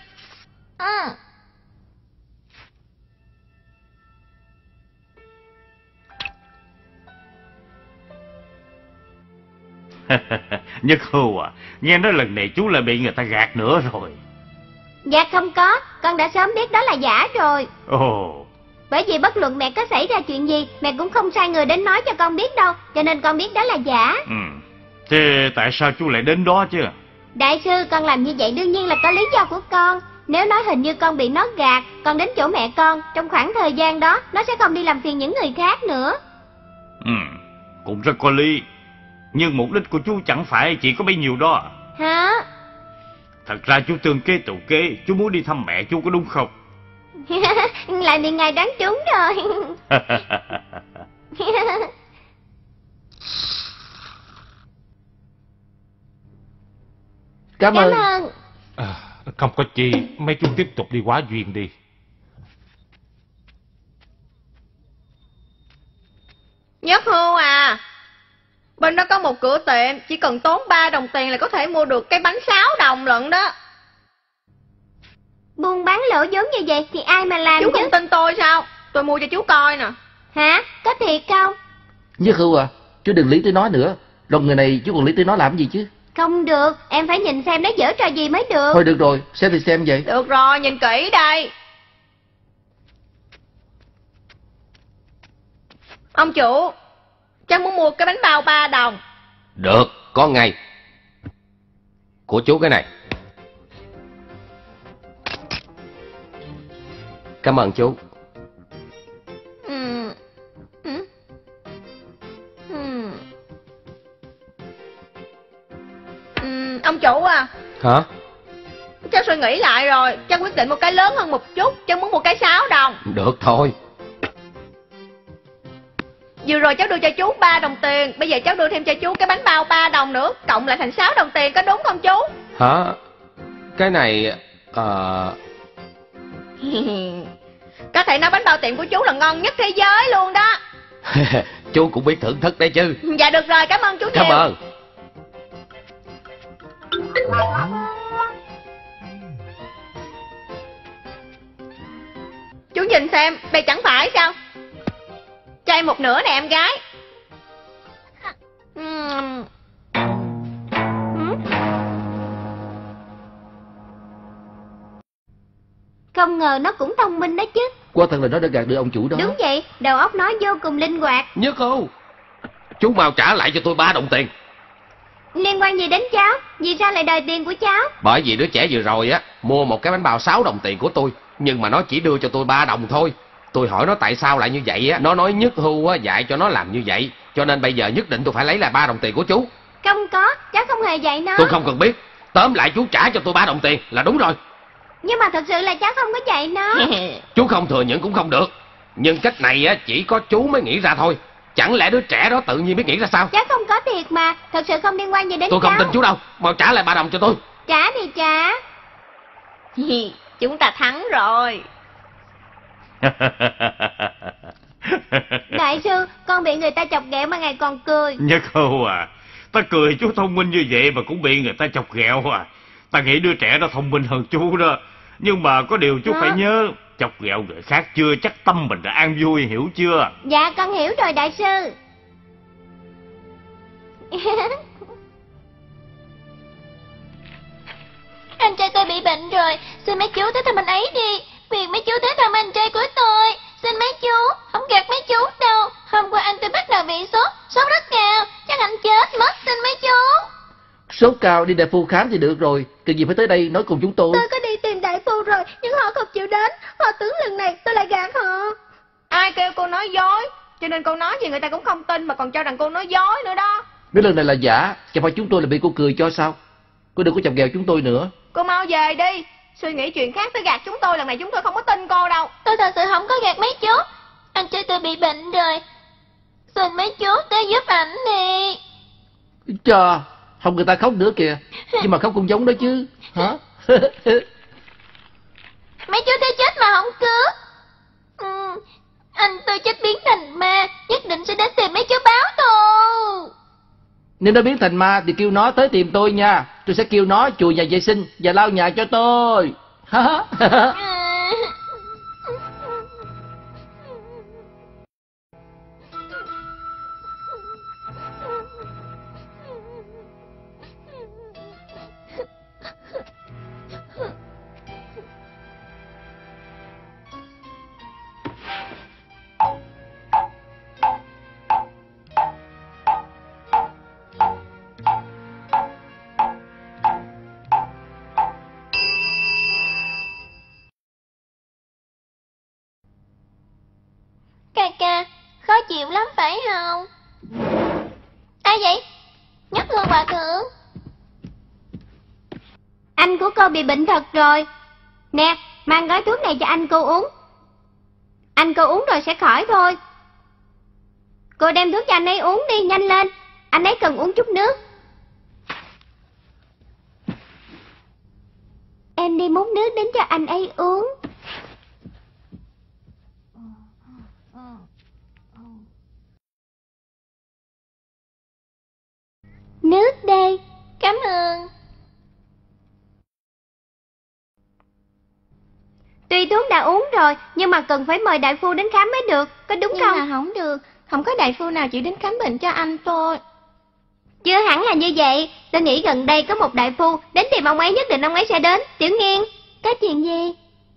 Nhất Hưu à, nghe nói lần này chú lại bị người ta gạt nữa rồi. Dạ không có, con đã sớm biết đó là giả rồi. Ồ. Bởi vì bất luận mẹ có xảy ra chuyện gì, mẹ cũng không sai người đến nói cho con biết đâu, cho nên con biết đó là giả. Thế tại sao chú lại đến đó chứ? Đại sư, con làm như vậy đương nhiên là có lý do của con. Nếu nói hình như con bị nó gạt, con đến chỗ mẹ con, trong khoảng thời gian đó, nó sẽ không đi làm phiền những người khác nữa. Cũng rất có lý. Nhưng mục đích của chú chẳng phải chỉ có bấy nhiêu đó. Hả? Thật ra chú tương kế tựu kế, chú muốn đi thăm mẹ chú có đúng không? Lại bị ngài đoán trúng rồi. Cảm Cảm ơn. ơn. Không có chi, mấy chú tiếp tục đi hóa duyên đi. Nhất Hưu à, bên đó có một cửa tiệm, chỉ cần tốn 3 đồng tiền là có thể mua được cái bánh 6 đồng lận đó. Buôn bán lỗ vốn như vậy thì ai mà làm Chú chứ? không tin tôi sao? Tôi mua cho chú coi nè. Hả? Có thiệt không? Nhất Hưu à, chú đừng lý tới nó nữa. Rồi người này chú còn lý tới nó làm gì chứ? Không được, em phải nhìn xem nó giở trò gì mới được. Thôi được rồi, xem thì xem vậy. Được rồi, nhìn kỹ đây. Ông chủ, cháu muốn mua cái bánh bao 3 đồng. Được, có ngay. Của chú cái này. Cảm ơn chú. Ông chủ à. Hả? Cháu suy nghĩ lại rồi, cháu quyết định một cái lớn hơn một chút. Cháu muốn một cái 6 đồng. Được thôi. Vừa rồi cháu đưa cho chú 3 đồng tiền, bây giờ cháu đưa thêm cho chú cái bánh bao 3 đồng nữa, cộng lại thành 6 đồng tiền, có đúng không chú? Hả? Cái này... Có thể nói bánh bao tiệm của chú là ngon nhất thế giới luôn đó. Chú cũng biết thưởng thức đấy chứ. Dạ được rồi, cảm ơn chú nhiều. Cảm ơn. Chú nhìn xem, đây chẳng phải sao? Cho em một nửa nè em gái. Không ngờ nó cũng thông minh đó chứ. Quả thật là nó đã gạt được ông chủ đó. Đúng vậy, đầu óc nó vô cùng linh hoạt. Nhất Hưu, chú mau trả lại cho tôi 3 đồng tiền. Liên quan gì đến cháu? Vì sao lại đòi tiền của cháu? Bởi vì đứa trẻ vừa rồi á mua một cái bánh bao 6 đồng tiền của tôi, nhưng mà nó chỉ đưa cho tôi 3 đồng thôi. Tôi hỏi nó tại sao lại như vậy á, nó nói Nhất Hưu á dạy cho nó làm như vậy, cho nên bây giờ nhất định tôi phải lấy lại 3 đồng tiền của chú. Không có, cháu không hề dạy nó. Tôi không cần biết, tóm lại chú trả cho tôi 3 đồng tiền là đúng rồi. Nhưng mà thật sự là cháu không có dạy nó. Chú không thừa nhận cũng không được, nhưng cách này á chỉ có chú mới nghĩ ra thôi. Chẳng lẽ đứa trẻ đó tự nhiên biết nghĩ ra sao? Cháu không có thiệt mà, thật sự không liên quan gì đến tôi cháu. Không tin chú đâu, mau trả lại 3 đồng cho tôi. Trả thì trả. Chúng ta thắng rồi. Đại sư, con bị người ta chọc ghẹo mà ngài còn cười. Nhất Hưu à, ta cười chú thông minh như vậy mà cũng bị người ta chọc ghẹo à. Ta nghĩ đứa trẻ đó thông minh hơn chú đó. Nhưng mà có điều chú phải nhớ, chọc ghẹo người khác chưa chắc tâm mình đã an vui, hiểu chưa? Dạ con hiểu rồi đại sư. Anh trai tôi bị bệnh rồi, xin mấy chú tới thăm anh ấy đi. Phiền mấy chú tới thăm anh trai của tôi. Xin mấy chú, không gạt mấy chú đâu. Hôm qua anh tôi bắt đầu bị sốt rất cao, chắc anh chết mất, xin mấy chú. Sốt cao đi đại phu khám thì được rồi, cần gì phải tới đây nói cùng chúng tôi. Tôi có đi tìm đại phu rồi, nhưng họ không chịu đến. Họ tưởng lần này tôi lại gạt họ. Ai kêu cô nói dối, cho nên cô nói gì người ta cũng không tin, mà còn cho rằng cô nói dối nữa đó. Nếu lần này là giả, chẳng phải chúng tôi là bị cô cười cho sao? Cô đừng có chọc ghẹo chúng tôi nữa. Cô mau về đi, suy nghĩ chuyện khác tới gạt chúng tôi, lần này chúng tôi không có tin cô đâu. Tôi thật sự không có gạt mấy chú. Anh trai tôi bị bệnh rồi, xin mấy chú tới giúp ảnh đi. Chà, không người ta khóc nữa kìa. Nhưng mà khóc cũng giống đó chứ. Hả? Mấy chú thấy chết mà không cứu. Anh tôi chết biến thành ma, nhất định sẽ đến tìm mấy chú báo thù. Nếu nó biến thành ma thì kêu nó tới tìm tôi nha. Tôi sẽ kêu nó chùi nhà vệ sinh và lau nhà cho tôi. Ca, khó chịu lắm phải không? Ai vậy? Nhất Hưu hòa thượng. Anh của cô bị bệnh thật rồi. Nè, mang gói thuốc này cho anh cô uống. Anh cô uống rồi sẽ khỏi thôi. Cô đem thuốc cho anh ấy uống đi, nhanh lên. Anh ấy cần uống chút nước. Em đi múc nước đến cho anh ấy uống. Nước đây. Cảm ơn. Tuy thuốc đã uống rồi, nhưng mà cần phải mời đại phu đến khám mới được, có đúng không? Nhưng mà không được, không có đại phu nào chịu đến khám bệnh cho anh tôi. Chưa hẳn là như vậy. Tôi nghĩ gần đây có một đại phu đến tìm ông ấy, nhất định ông ấy sẽ đến. Tiểu Nghiên, có chuyện gì?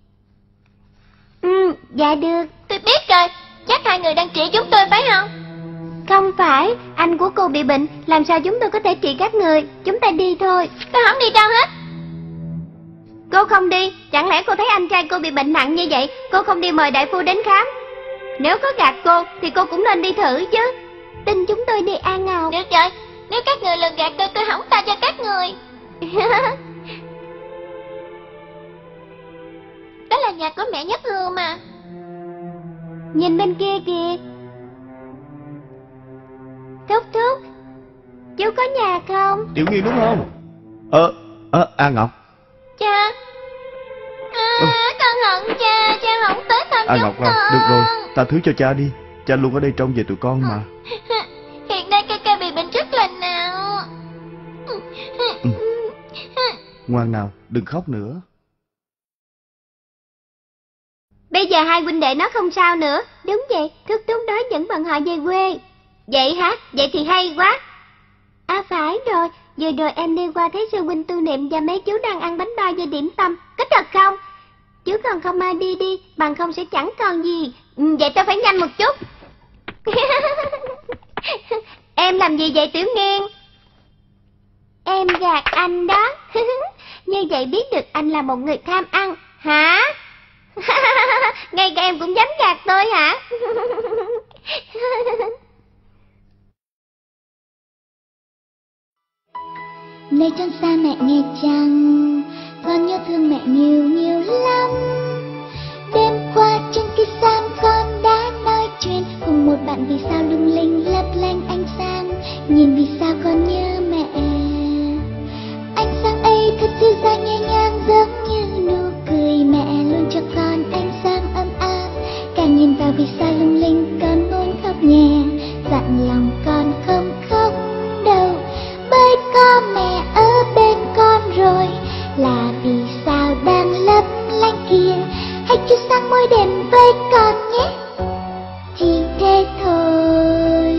Dạ được. Tôi biết rồi, chắc hai người đang trị chúng tôi phải không? Không phải, anh của cô bị bệnh, làm sao chúng tôi có thể trị các người? Chúng ta đi thôi. Tôi không đi đâu hết. Cô không đi, chẳng lẽ cô thấy anh trai cô bị bệnh nặng như vậy, cô không đi mời đại phu đến khám? Nếu có gạt cô thì cô cũng nên đi thử chứ. Tin chúng tôi đi An Ngọc. Được rồi, nếu các người lừa gạt tôi không tha cho các người. Đó là nhà của mẹ Nhất Hưu mà. Nhìn bên kia kìa. Thúc thúc, chú có nhà không? Tiểu Nghiên đúng không? An Ngọc. Cha. Con hận cha, cha không tới thăm An chúng Ngọc con. à, được rồi, ta thứ cho cha đi. Cha luôn ở đây trông về tụi con mà. Hiện nay ca bị bệnh rất là nặng. Ngoan nào, đừng khóc nữa. Bây giờ hai huynh đệ nó không sao nữa. Đúng vậy, thúc thúc nói dẫn bọn họ về quê. Vậy hả? Vậy thì hay quá. À phải rồi, vừa rồi em đi qua thấy sư huynh tu niệm và mấy chú đang ăn bánh bao và điểm tâm. Có thật không? Chú còn không mau đi đi, bằng không sẽ chẳng còn gì. Vậy tôi phải nhanh một chút. Em làm gì vậy Tiểu Nghiên? Em gạt anh đó. Như vậy biết được anh là một người tham ăn, hả? Ngay cả em cũng dám gạt tôi hả? Này con xa mẹ nghe chăng, con nhớ thương mẹ nhiều nhiều lắm. Đêm qua trên cây sam con đã nói chuyện cùng một bạn vì sao lung linh lấp lánh ánh sáng. Nhìn vì sao con nhớ mẹ. Ánh sáng ấy thật dịu dàng nhẹ nhàng giống như nụ cười mẹ luôn cho con ánh sáng ấm áp. Càng nhìn vào vì sao lung linh con muốn khóc nhẹ, dặn lòng con không khóc đâu, bởi có mẹ ở bên con rồi. Là vì sao đang lấp lánh kia, hãy chiếu sáng mỗi đêm với con nhé. Chỉ thế thôi.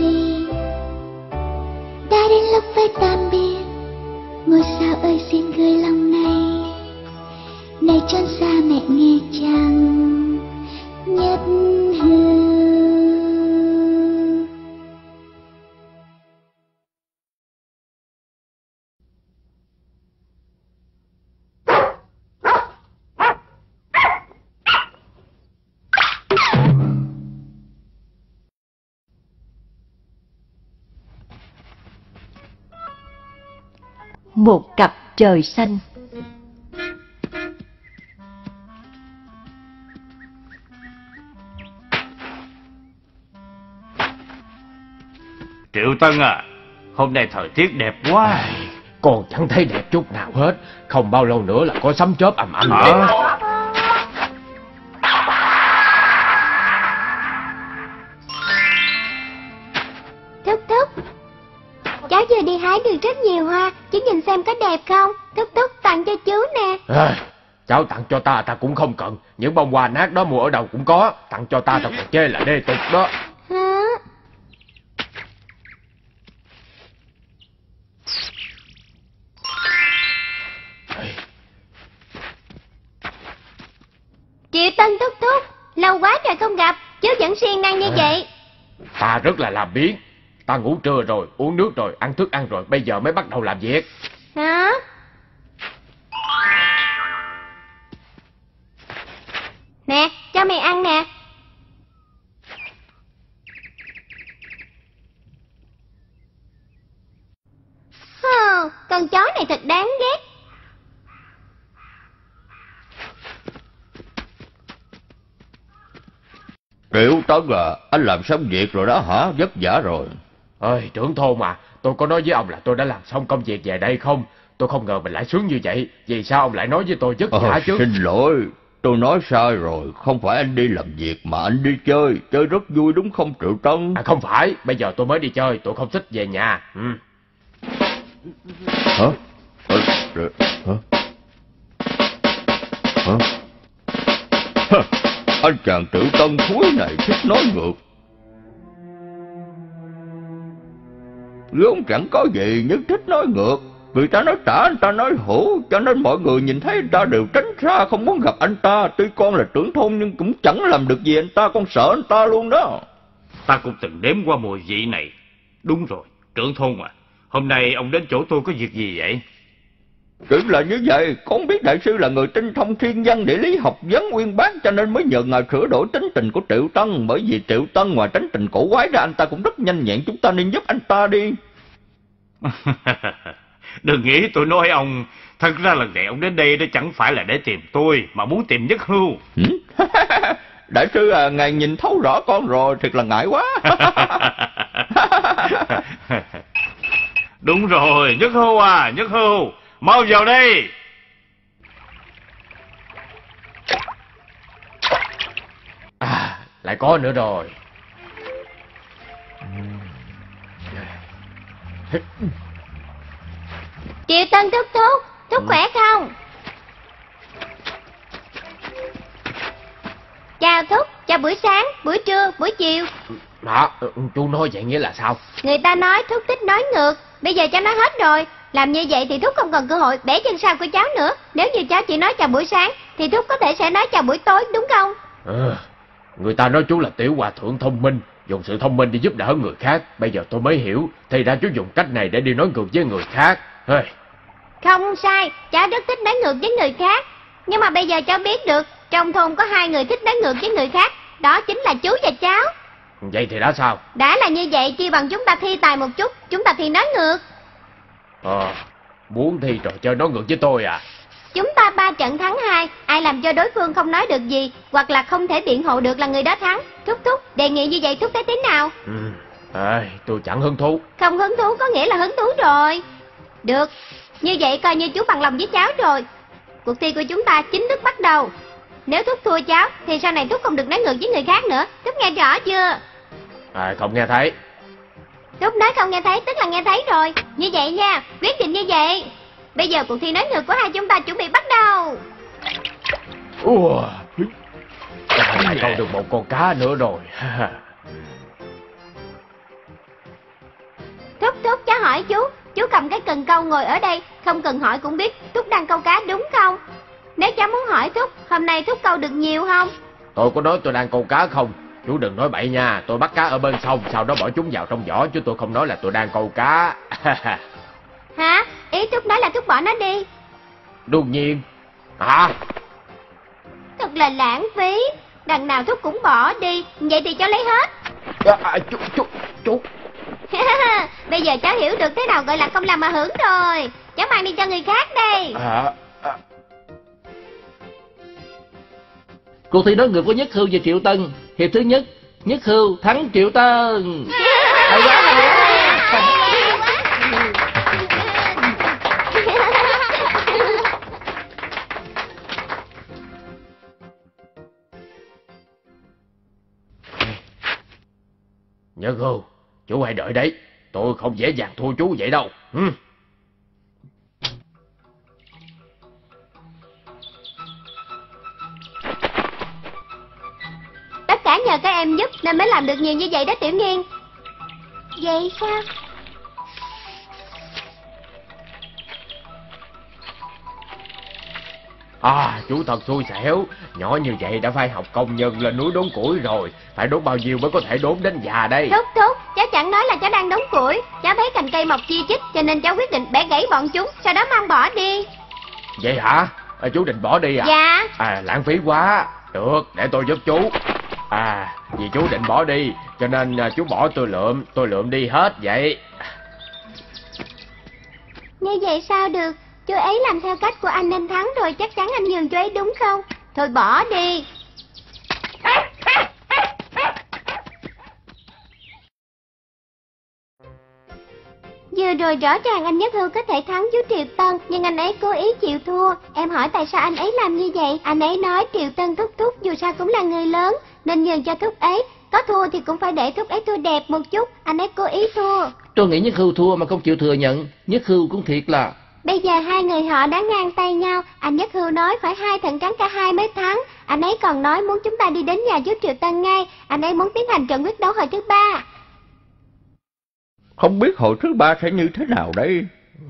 Đã đến lúc phải tạm biệt, ngôi sao ơi xin gửi lòng này. Này trốn xa mẹ nghe chăng, nhất hư. Một cặp trời xanh. Triệu Tân à, hôm nay thời tiết đẹp quá. Còn chẳng thấy đẹp chút nào hết. Không bao lâu nữa là có sấm chớp ầm ầm đấy. Thúc Thúc, cháu vừa đi hái được rất nhiều hoa, chú nhìn xem có đẹp không? Thúc Thúc tặng cho chú nè. Cháu tặng cho ta cũng không cần. Những bông hoa nát đó mua ở đâu cũng có. Tặng cho ta còn chê là đê tục đó. Hả? Triệu Tân Thúc Thúc, lâu quá trời không gặp, chú vẫn siêng năng như vậy. Ta rất là làm biếng. Ta ngủ trưa rồi, uống nước rồi, ăn thức ăn rồi, bây giờ mới bắt đầu làm việc. Hả? Nè, cho mày ăn nè. Con chó này thật đáng ghét. Triệu Tân à, anh làm xong việc rồi đó hả? Vất vả rồi. Ơi, trưởng thôn mà, tôi có nói với ông là tôi đã làm xong công việc về đây không? Tôi không ngờ mình lại sướng như vậy. Vì sao ông lại nói với tôi vất vả chứ? Xin lỗi, tôi nói sai rồi. Không phải anh đi làm việc mà anh đi chơi. Chơi rất vui đúng không Triệu Tân? Không phải, bây giờ tôi mới đi chơi, tôi không thích về nhà. Hả? Hả? Anh chàng Triệu Tân thúi này thích nói ngược. Vốn chẳng có gì nhưng thích nói ngược. Người ta nói trả, anh ta nói hữu, cho nên mọi người nhìn thấy anh ta đều tránh xa, không muốn gặp anh ta. Tuy con là trưởng thôn nhưng cũng chẳng làm được gì anh ta, con sợ anh ta luôn đó. Ta cũng từng đếm qua mùi vị này. Đúng rồi, trưởng thôn à, hôm nay ông đến chỗ tôi có việc gì vậy? Chuyện là như vậy, con biết đại sư là người tinh thông thiên văn địa lý học vấn uyên bác, cho nên mới nhờ ngài sửa đổi tính tình của Triệu Tân. Bởi vì Triệu Tân ngoài tính tình cổ quái ra, anh ta cũng rất nhanh nhẹn, chúng ta nên giúp anh ta đi. Đừng nghĩ tôi nói ông. Thật ra lần này ông đến đây đó chẳng phải là để tìm tôi, mà muốn tìm Nhất Hưu. Đại sư à, ngài nhìn thấu rõ con rồi, thiệt là ngại quá. Đúng rồi, Nhất Hưu à, Nhất Hưu, mau vào đây. Lại có nữa rồi. Triệu Tân Thúc Thúc, Thúc khỏe không? Chào Thúc, chào buổi sáng, buổi trưa, buổi chiều. Đó, chú nói vậy nghĩa là sao? Người ta nói Thúc thích nói ngược, bây giờ cháu nói hết rồi. Làm như vậy thì Thúc không còn cơ hội bẻ chân sau của cháu nữa. Nếu như cháu chỉ nói chào buổi sáng thì Thúc có thể sẽ nói chào buổi tối đúng không? Người ta nói chú là tiểu hòa thượng thông minh, dùng sự thông minh đi giúp đỡ người khác. Bây giờ tôi mới hiểu, thì ra chú dùng cách này để đi nói ngược với người khác. Không sai, cháu rất thích nói ngược với người khác. Nhưng mà bây giờ cháu biết được, trong thôn có 2 người thích nói ngược với người khác. Đó chính là chú và cháu. Vậy thì đã sao? Đã là như vậy, chi bằng chúng ta thi tài một chút. Chúng ta thi nói ngược. Muốn thi trò chơi nói ngược với tôi à? Chúng ta 3 trận thắng 2, ai làm cho đối phương không nói được gì hoặc là không thể biện hộ được là người đó thắng. Thúc, đề nghị như vậy Thúc thấy thế nào? Tôi chẳng hứng thú. Không hứng thú có nghĩa là hứng thú rồi. Được, như vậy coi như chú bằng lòng với cháu rồi. Cuộc thi của chúng ta chính thức bắt đầu. Nếu Thúc thua cháu thì sau này Thúc không được nói ngược với người khác nữa. Thúc nghe rõ chưa? Không nghe thấy. Thúc nói không nghe thấy tức là nghe thấy rồi. Như vậy nha, quyết định như vậy. Bây giờ cuộc thi nói ngược của hai chúng ta chuẩn bị bắt đầu. Lại câu được một con cá nữa rồi. Thúc, cháu hỏi chú cầm cái cần câu ngồi ở đây, không cần hỏi cũng biết Thúc đang câu cá đúng không? Nếu cháu muốn hỏi Thúc, hôm nay Thúc câu được nhiều không? Tôi có nói tôi đang câu cá không? Chú đừng nói bậy nha, tôi bắt cá ở bên sông, sau đó bỏ chúng vào trong giỏ, chứ tôi không nói là tôi đang câu cá. Hả? Ý Thúc nói là Thúc bỏ nó đi. Đương nhiên. Hả? Thật là lãng phí. Đằng nào Thúc cũng bỏ đi, vậy thì cháu lấy hết. Chú. Bây giờ cháu hiểu được thế nào gọi là không làm mà hưởng rồi. Cháu mang đi cho người khác đây. Cuộc thi nói ngược của Nhất Hưu và Triệu Tân. Hiệp thứ nhất, Nhất Hưu thắng Triệu Tân. Hay quá, hay quá. Nhất Hưu, chú hãy đợi đấy. Tôi không dễ dàng thua chú vậy đâu. Tất cả nhờ các em giúp nên mới làm được nhiều như vậy đó Tiểu Nghiên. Vậy sao? Chú thật xui xẻo. Nhỏ như vậy đã phải học công nhân lên núi đốn củi rồi. Phải đốn bao nhiêu mới có thể đốn đến già đây? Thúc, cháu chẳng nói là cháu đang đốn củi. Cháu thấy cành cây mọc chi chít, cho nên cháu quyết định bẻ gãy bọn chúng, sau đó mang bỏ đi. Vậy hả? Chú định bỏ đi à? Dạ. Lãng phí quá. Được, để tôi giúp chú. Vì chú định bỏ đi, cho nên chú bỏ tôi lượm đi hết vậy. Như vậy sao được? Chú ấy làm theo cách của anh nên thắng rồi, chắc chắn anh nhường chú ấy đúng không? Thôi bỏ đi. Vừa rồi rõ ràng anh Nhất Hưu có thể thắng chú Triệu Tân, nhưng anh ấy cố ý chịu thua. Em hỏi tại sao anh ấy làm như vậy? Anh ấy nói Triệu Tân Thúc dù sao cũng là người lớn, nên nhường cho Thúc ấy. Có thua thì cũng phải để Thúc ấy thua đẹp một chút. Anh ấy cố ý thua. Tôi nghĩ Nhất Hưu thua mà không chịu thừa nhận. Nhất Hưu cũng thiệt là... Bây giờ hai người họ đã ngang tay nhau. Anh Nhất Hưu nói phải 2 trận thắng cả 2 mới thắng. Anh ấy còn nói muốn chúng ta đi đến nhà chú Triệu Tân ngay. Anh ấy muốn tiến hành trận quyết đấu hồi thứ 3. Không biết hồi thứ 3 sẽ như thế nào đây?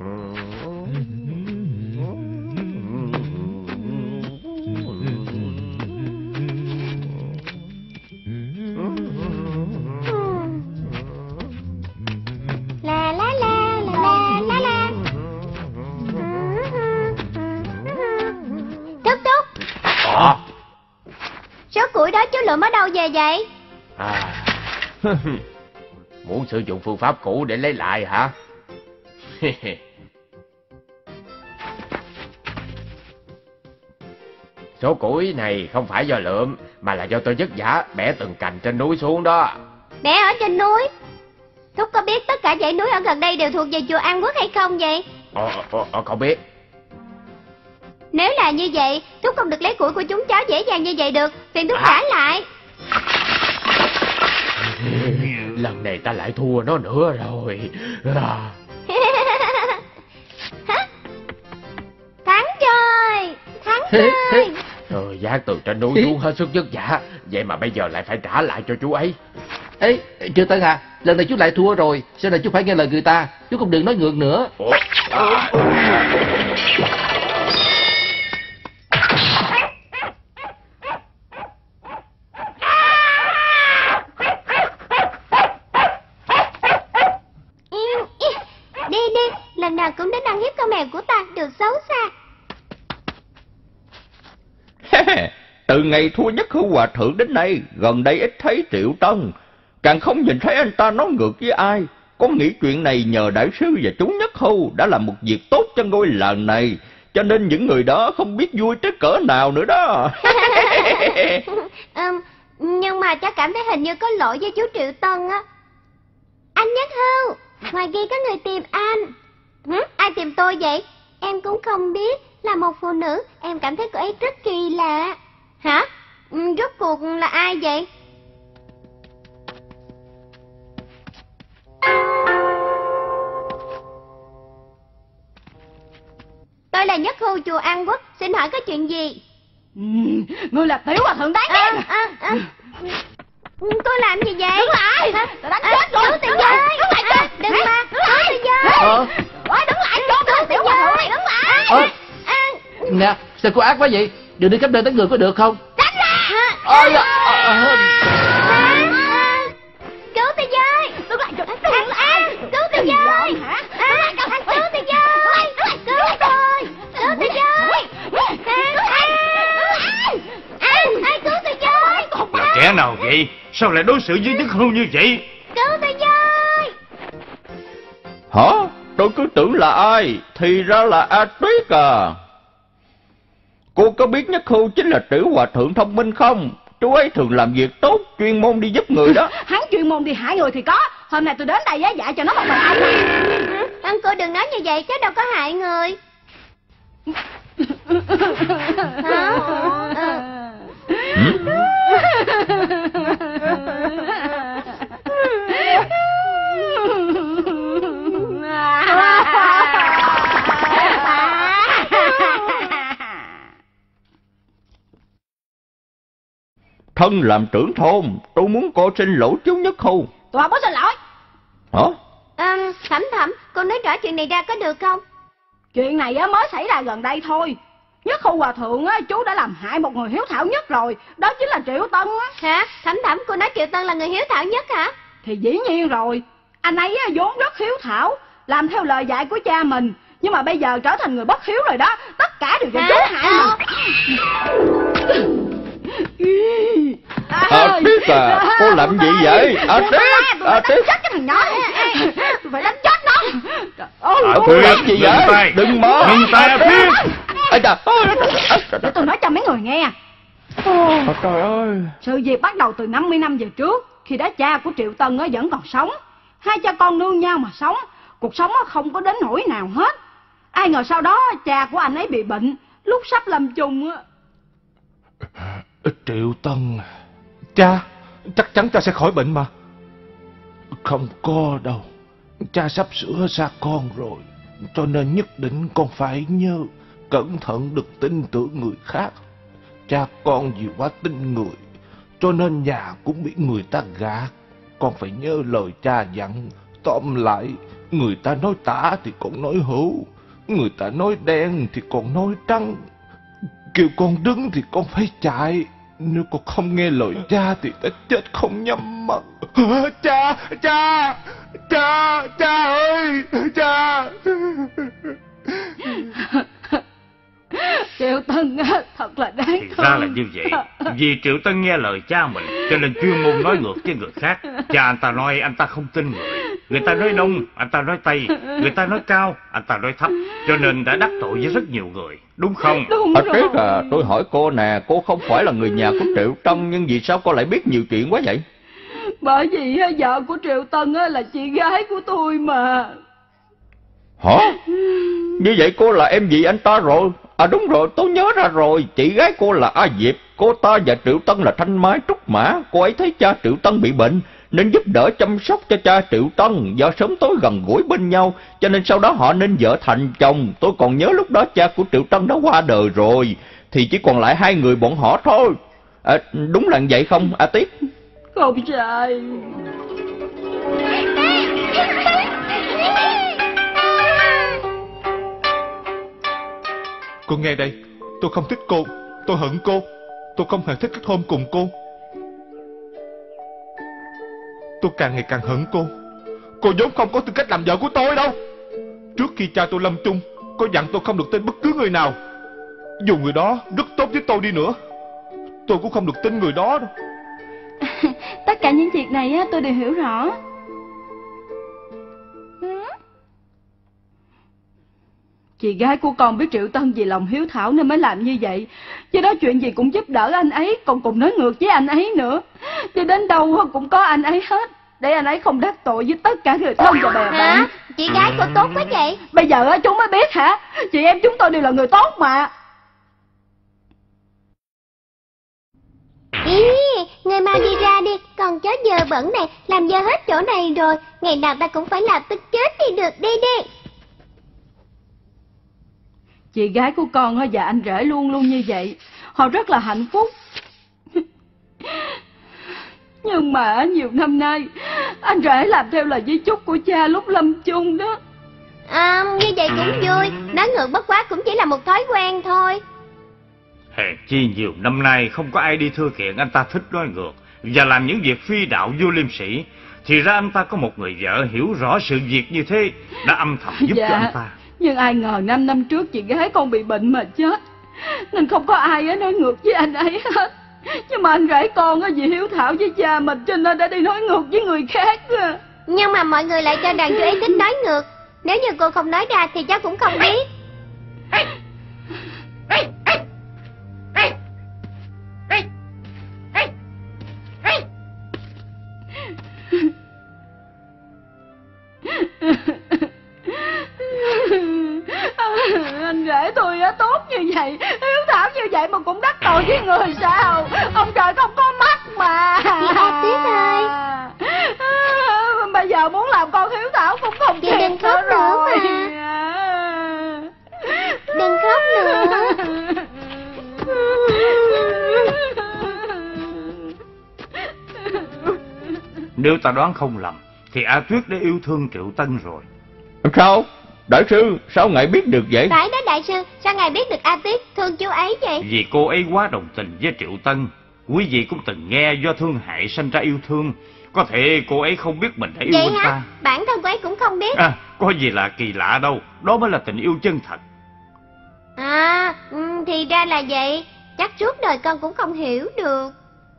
La la la la la la. Thúc. Số củi đó chú lượm ở đâu về vậy? Muốn sử dụng phương pháp cũ để lấy lại hả? Số củi này không phải do lượm, mà là do tôi vất vả bẻ từng cành trên núi xuống đó. Bẻ ở trên núi? Thúc có biết tất cả dãy núi ở gần đây đều thuộc về chùa An Quốc hay không vậy? Không biết. Nếu là như vậy, Thúc không được lấy củi của chúng cháu dễ dàng như vậy được. Phiền Thúc trả lại. Lần này ta lại thua nó nữa rồi. Thắng rồi. Rồi giác từ trên núi xuống hết sức vất vả, vậy mà bây giờ lại phải trả lại cho chú ấy. Ê, Triệu Tân à, lần này chú lại thua rồi. Sau này chú phải nghe lời người ta. Chú không đừng nói ngược nữa. lần nào cũng đến ăn hiếp con mèo của ta, đồ xấu xa. Từ ngày thua Nhất Hưu Hòa Thượng đến nay, gần đây ít thấy Triệu Tân, càng không nhìn thấy anh ta nói ngược với ai. Con nghĩ chuyện này nhờ đại sư và chú Nhất Hưu đã làm một việc tốt cho ngôi làng này, cho nên những người đó không biết vui tới cỡ nào nữa đó. Nhưng mà cháu cảm thấy hình như có lỗi với chú Triệu Tân á. Anh Nhất Hưu, ngoài kia có người tìm anh. Ai tìm tôi vậy? Em cũng không biết. Là một phụ nữ, em cảm thấy cô ấy rất kỳ lạ. Hả? Rốt cuộc là ai vậy? Tôi là Nhất Hưu chùa An Quốc, xin hỏi có chuyện gì? Ngươi là Tiểu Hòa Thượng đáng ghét. Tôi làm gì vậy? Đứng lại. Tôi đánh chết rồi. Cứu tôi với. Đừng mà. Cứu tôi với. Đứng lại. Cứu Tiểu Hòa Thượng này, đứng lại. Nè, sao cô ác quá vậy? Đừng đi khắp nơi đánh người có được không? Đánh ra. Cứu tôi với. Đứng lại rồi. Cứu tôi với. Cứu tôi với. Cứu tôi với. Là kẻ nào vậy? Sao lại đối xử với Nhất Hưu như vậy? Cứu tôi với. Hả? Tôi cứ tưởng là ai, thì ra là A Tuyết à. Cô có biết Nhất Hưu chính là Tiểu Hòa Thượng thông minh không? Chú ấy thường làm việc tốt, chuyên môn đi giúp người đó. Hắn chuyên môn đi hại người thì có. Hôm nay tôi đến đây dạy cho nó một bài học. Cô đừng nói như vậy, cháu đâu có hại người. Hả? Thân làm trưởng thôn, tôi muốn cô xin lỗi chú Nhất Hưu. Tôi không có xin lỗi. Hả? Thẩm, cô nói rõ chuyện này ra có được không? Chuyện này mới xảy ra gần đây thôi. Nhất Hưu Hòa Thượng chú đã làm hại một người hiếu thảo nhất rồi. Đó chính là Triệu Tân á. Hả? Thẩm, cô nói Triệu Tân là người hiếu thảo nhất hả? Thì dĩ nhiên rồi. Anh ấy vốn rất hiếu thảo, làm theo lời dạy của cha mình. Nhưng mà bây giờ trở thành người bất hiếu rồi đó. Tất cả đều do chú hại mà. A Tuyết à, cô làm gì vậy? A Tuyết, A Tuyết. Chết cái thằng nhỏ này. Tôi phải đánh chết nó. Cô làm gì vậy? Đừng mà. Ngừng tay A Tuyết. Để tôi nói cho mấy người nghe. Trời ơi. Sự việc bắt đầu từ 50 năm về trước. Khi đó cha của Triệu Tân vẫn còn sống. Hai cha con nương nhau mà sống. Cuộc sống không có đến nỗi nào hết. Ai ngờ sau đó cha của anh ấy bị bệnh. Lúc sắp lâm chung. Triệu Tân, cha, chắc chắn cha sẽ khỏi bệnh mà. Không có đâu. Cha sắp sửa xa con rồi, cho nên nhất định con phải nhớ cẩn thận, đừng tin tưởng người khác. Cha con vì quá tin người, cho nên nhà cũng bị người ta gạt. Con phải nhớ lời cha dặn. Tóm lại, người ta nói tả thì con nói hữu, người ta nói đen thì con nói trắng. Kêu con đứng thì con phải chạy. Nếu con không nghe lời cha thì ta chết không nhắm mắt. Cha ơi, cha. Triệu Tân thật là đáng thương. Thì ra là như vậy. Vì Triệu Tân nghe lời cha mình, cho nên chuyên môn nói ngược với người khác. Cha anh ta nói anh ta không tin người. Người ta nói đông, anh ta nói tây. Người ta nói cao, anh ta nói thấp. Cho nên đã đắc tội với rất nhiều người. Đúng không? Đúng A rồi. Tuyết à, tôi hỏi cô nè, cô không phải là người nhà của Triệu Tân, nhưng vì sao cô lại biết nhiều chuyện quá vậy? Bởi vì vợ của Triệu Tân là chị gái của tôi mà. Hả? Như vậy cô là em dì anh ta rồi. À đúng rồi, tôi nhớ ra rồi. Chị gái cô là A Diệp. Cô ta và Triệu Tân là thanh mai trúc mã. Cô ấy thấy cha Triệu Tân bị bệnh nên giúp đỡ chăm sóc cho cha Triệu Tân. Do sớm tối gần gũi bên nhau, cho nên sau đó họ nên vợ thành chồng. Tôi còn nhớ lúc đó cha của Triệu Tân đã qua đời rồi, thì chỉ còn lại hai người bọn họ thôi. Đúng là vậy không A Tuyết? Không sai. Cô nghe đây, tôi không thích cô, tôi hận cô, tôi không hề thích kết hôn cùng cô. Tôi càng ngày càng hận cô. Cô vốn không có tư cách làm vợ của tôi đâu. Trước khi cha tôi lâm chung, có dặn tôi không được tin bất cứ người nào. Dù người đó rất tốt với tôi đi nữa, tôi cũng không được tin người đó đâu. Tất cả những việc này tôi đều hiểu rõ. Chị gái của con biết Triệu Tân vì lòng hiếu thảo nên mới làm như vậy. Chứ đó chuyện gì cũng giúp đỡ anh ấy, còn cùng nói ngược với anh ấy nữa. Đi đến đâu cũng có anh ấy hết, để anh ấy không đắc tội với tất cả người thân và bè bạn. Chị gái cô tốt quá vậy. Bây giờ chúng mới biết hả? Chị em chúng tôi đều là người tốt mà. Ý, người mau đi ra đi, còn chó dơ bẩn này làm dơ hết chỗ này rồi. Ngày nào ta cũng phải làm tức chết đi được, đi đi. Chị gái của con và anh rể luôn luôn như vậy, họ rất là hạnh phúc. Nhưng mà nhiều năm nay anh rể làm theo lời di chúc của cha lúc lâm chung đó. Như vậy cũng vui. Nói ngược bất quá cũng chỉ là một thói quen thôi. Hèn chi nhiều năm nay không có ai đi thưa kiện anh ta thích nói ngược và làm những việc phi đạo vô liêm sỉ. Thì ra anh ta có một người vợ hiểu rõ sự việc như thế, đã âm thầm giúp cho anh ta. Nhưng ai ngờ 5 năm trước chị gái con bị bệnh mà chết, nên không có ai nói ngược với anh ấy hết. Nhưng mà anh rể con vì hiếu thảo với cha mình cho nên đã đi nói ngược với người khác. Nhưng mà mọi người lại cho rằng chú ấy thích nói ngược. Nếu như cô không nói ra thì cháu cũng không biết. Anh rể tôi tốt như vậy, hiếu thảo như vậy mà cũng đắc tội với người sao? Ông trời không có mắt mà. Chị A Tuyết ơi, bây giờ muốn làm con hiếu thảo cũng không chị đừng khóc nữa mà. Đừng khóc nữa. Nếu ta đoán không lầm thì A Tuyết đã yêu thương Triệu Tân rồi. Sao? Đại sư, sao ngài biết được vậy? Phải đó đại sư, sao ngài biết được A Tuyết thương chú ấy vậy? Vì cô ấy quá đồng tình với Triệu Tân. Quý vị cũng từng nghe do thương hại sanh ra yêu thương. Có thể cô ấy không biết mình đã yêu vậy anh hả? ta. Bản thân cô ấy cũng không biết. Có gì là kỳ lạ đâu. Đó mới là tình yêu chân thật. Thì ra là vậy. Chắc suốt đời con cũng không hiểu được.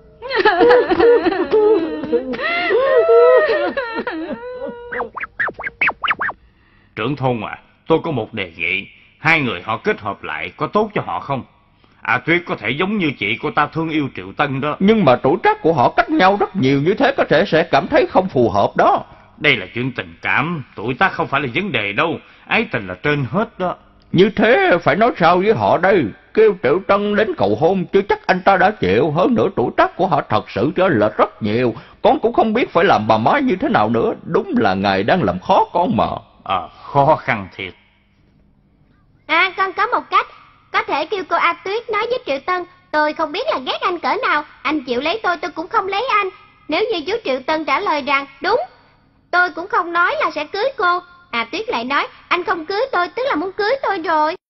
Trưởng thôn à, tôi có một đề nghị. Hai người họ kết hợp lại có tốt cho họ không? A Tuyết có thể giống như chị cô ta thương yêu Triệu Tân đó. Nhưng mà tuổi tác của họ cách nhau rất nhiều, như thế có thể sẽ cảm thấy không phù hợp đó. Đây là chuyện tình cảm, tuổi tác không phải là vấn đề đâu. Ái tình là trên hết đó. Như thế phải nói sao với họ đây? Kêu Triệu Tân đến cầu hôn chứ chắc anh ta đã chịu. Hơn nữa tuổi tác của họ thật sự chênh lệch rất nhiều. Con cũng không biết phải làm bà má như thế nào nữa. Đúng là ngài đang làm khó con mà. Khó khăn thiệt. Con có một cách. Có thể kêu cô A Tuyết nói với Triệu Tân, tôi không biết là ghét anh cỡ nào, anh chịu lấy tôi cũng không lấy anh. Nếu như chú Triệu Tân trả lời rằng đúng, tôi cũng không nói là sẽ cưới cô, A Tuyết lại nói anh không cưới tôi tức là muốn cưới tôi rồi.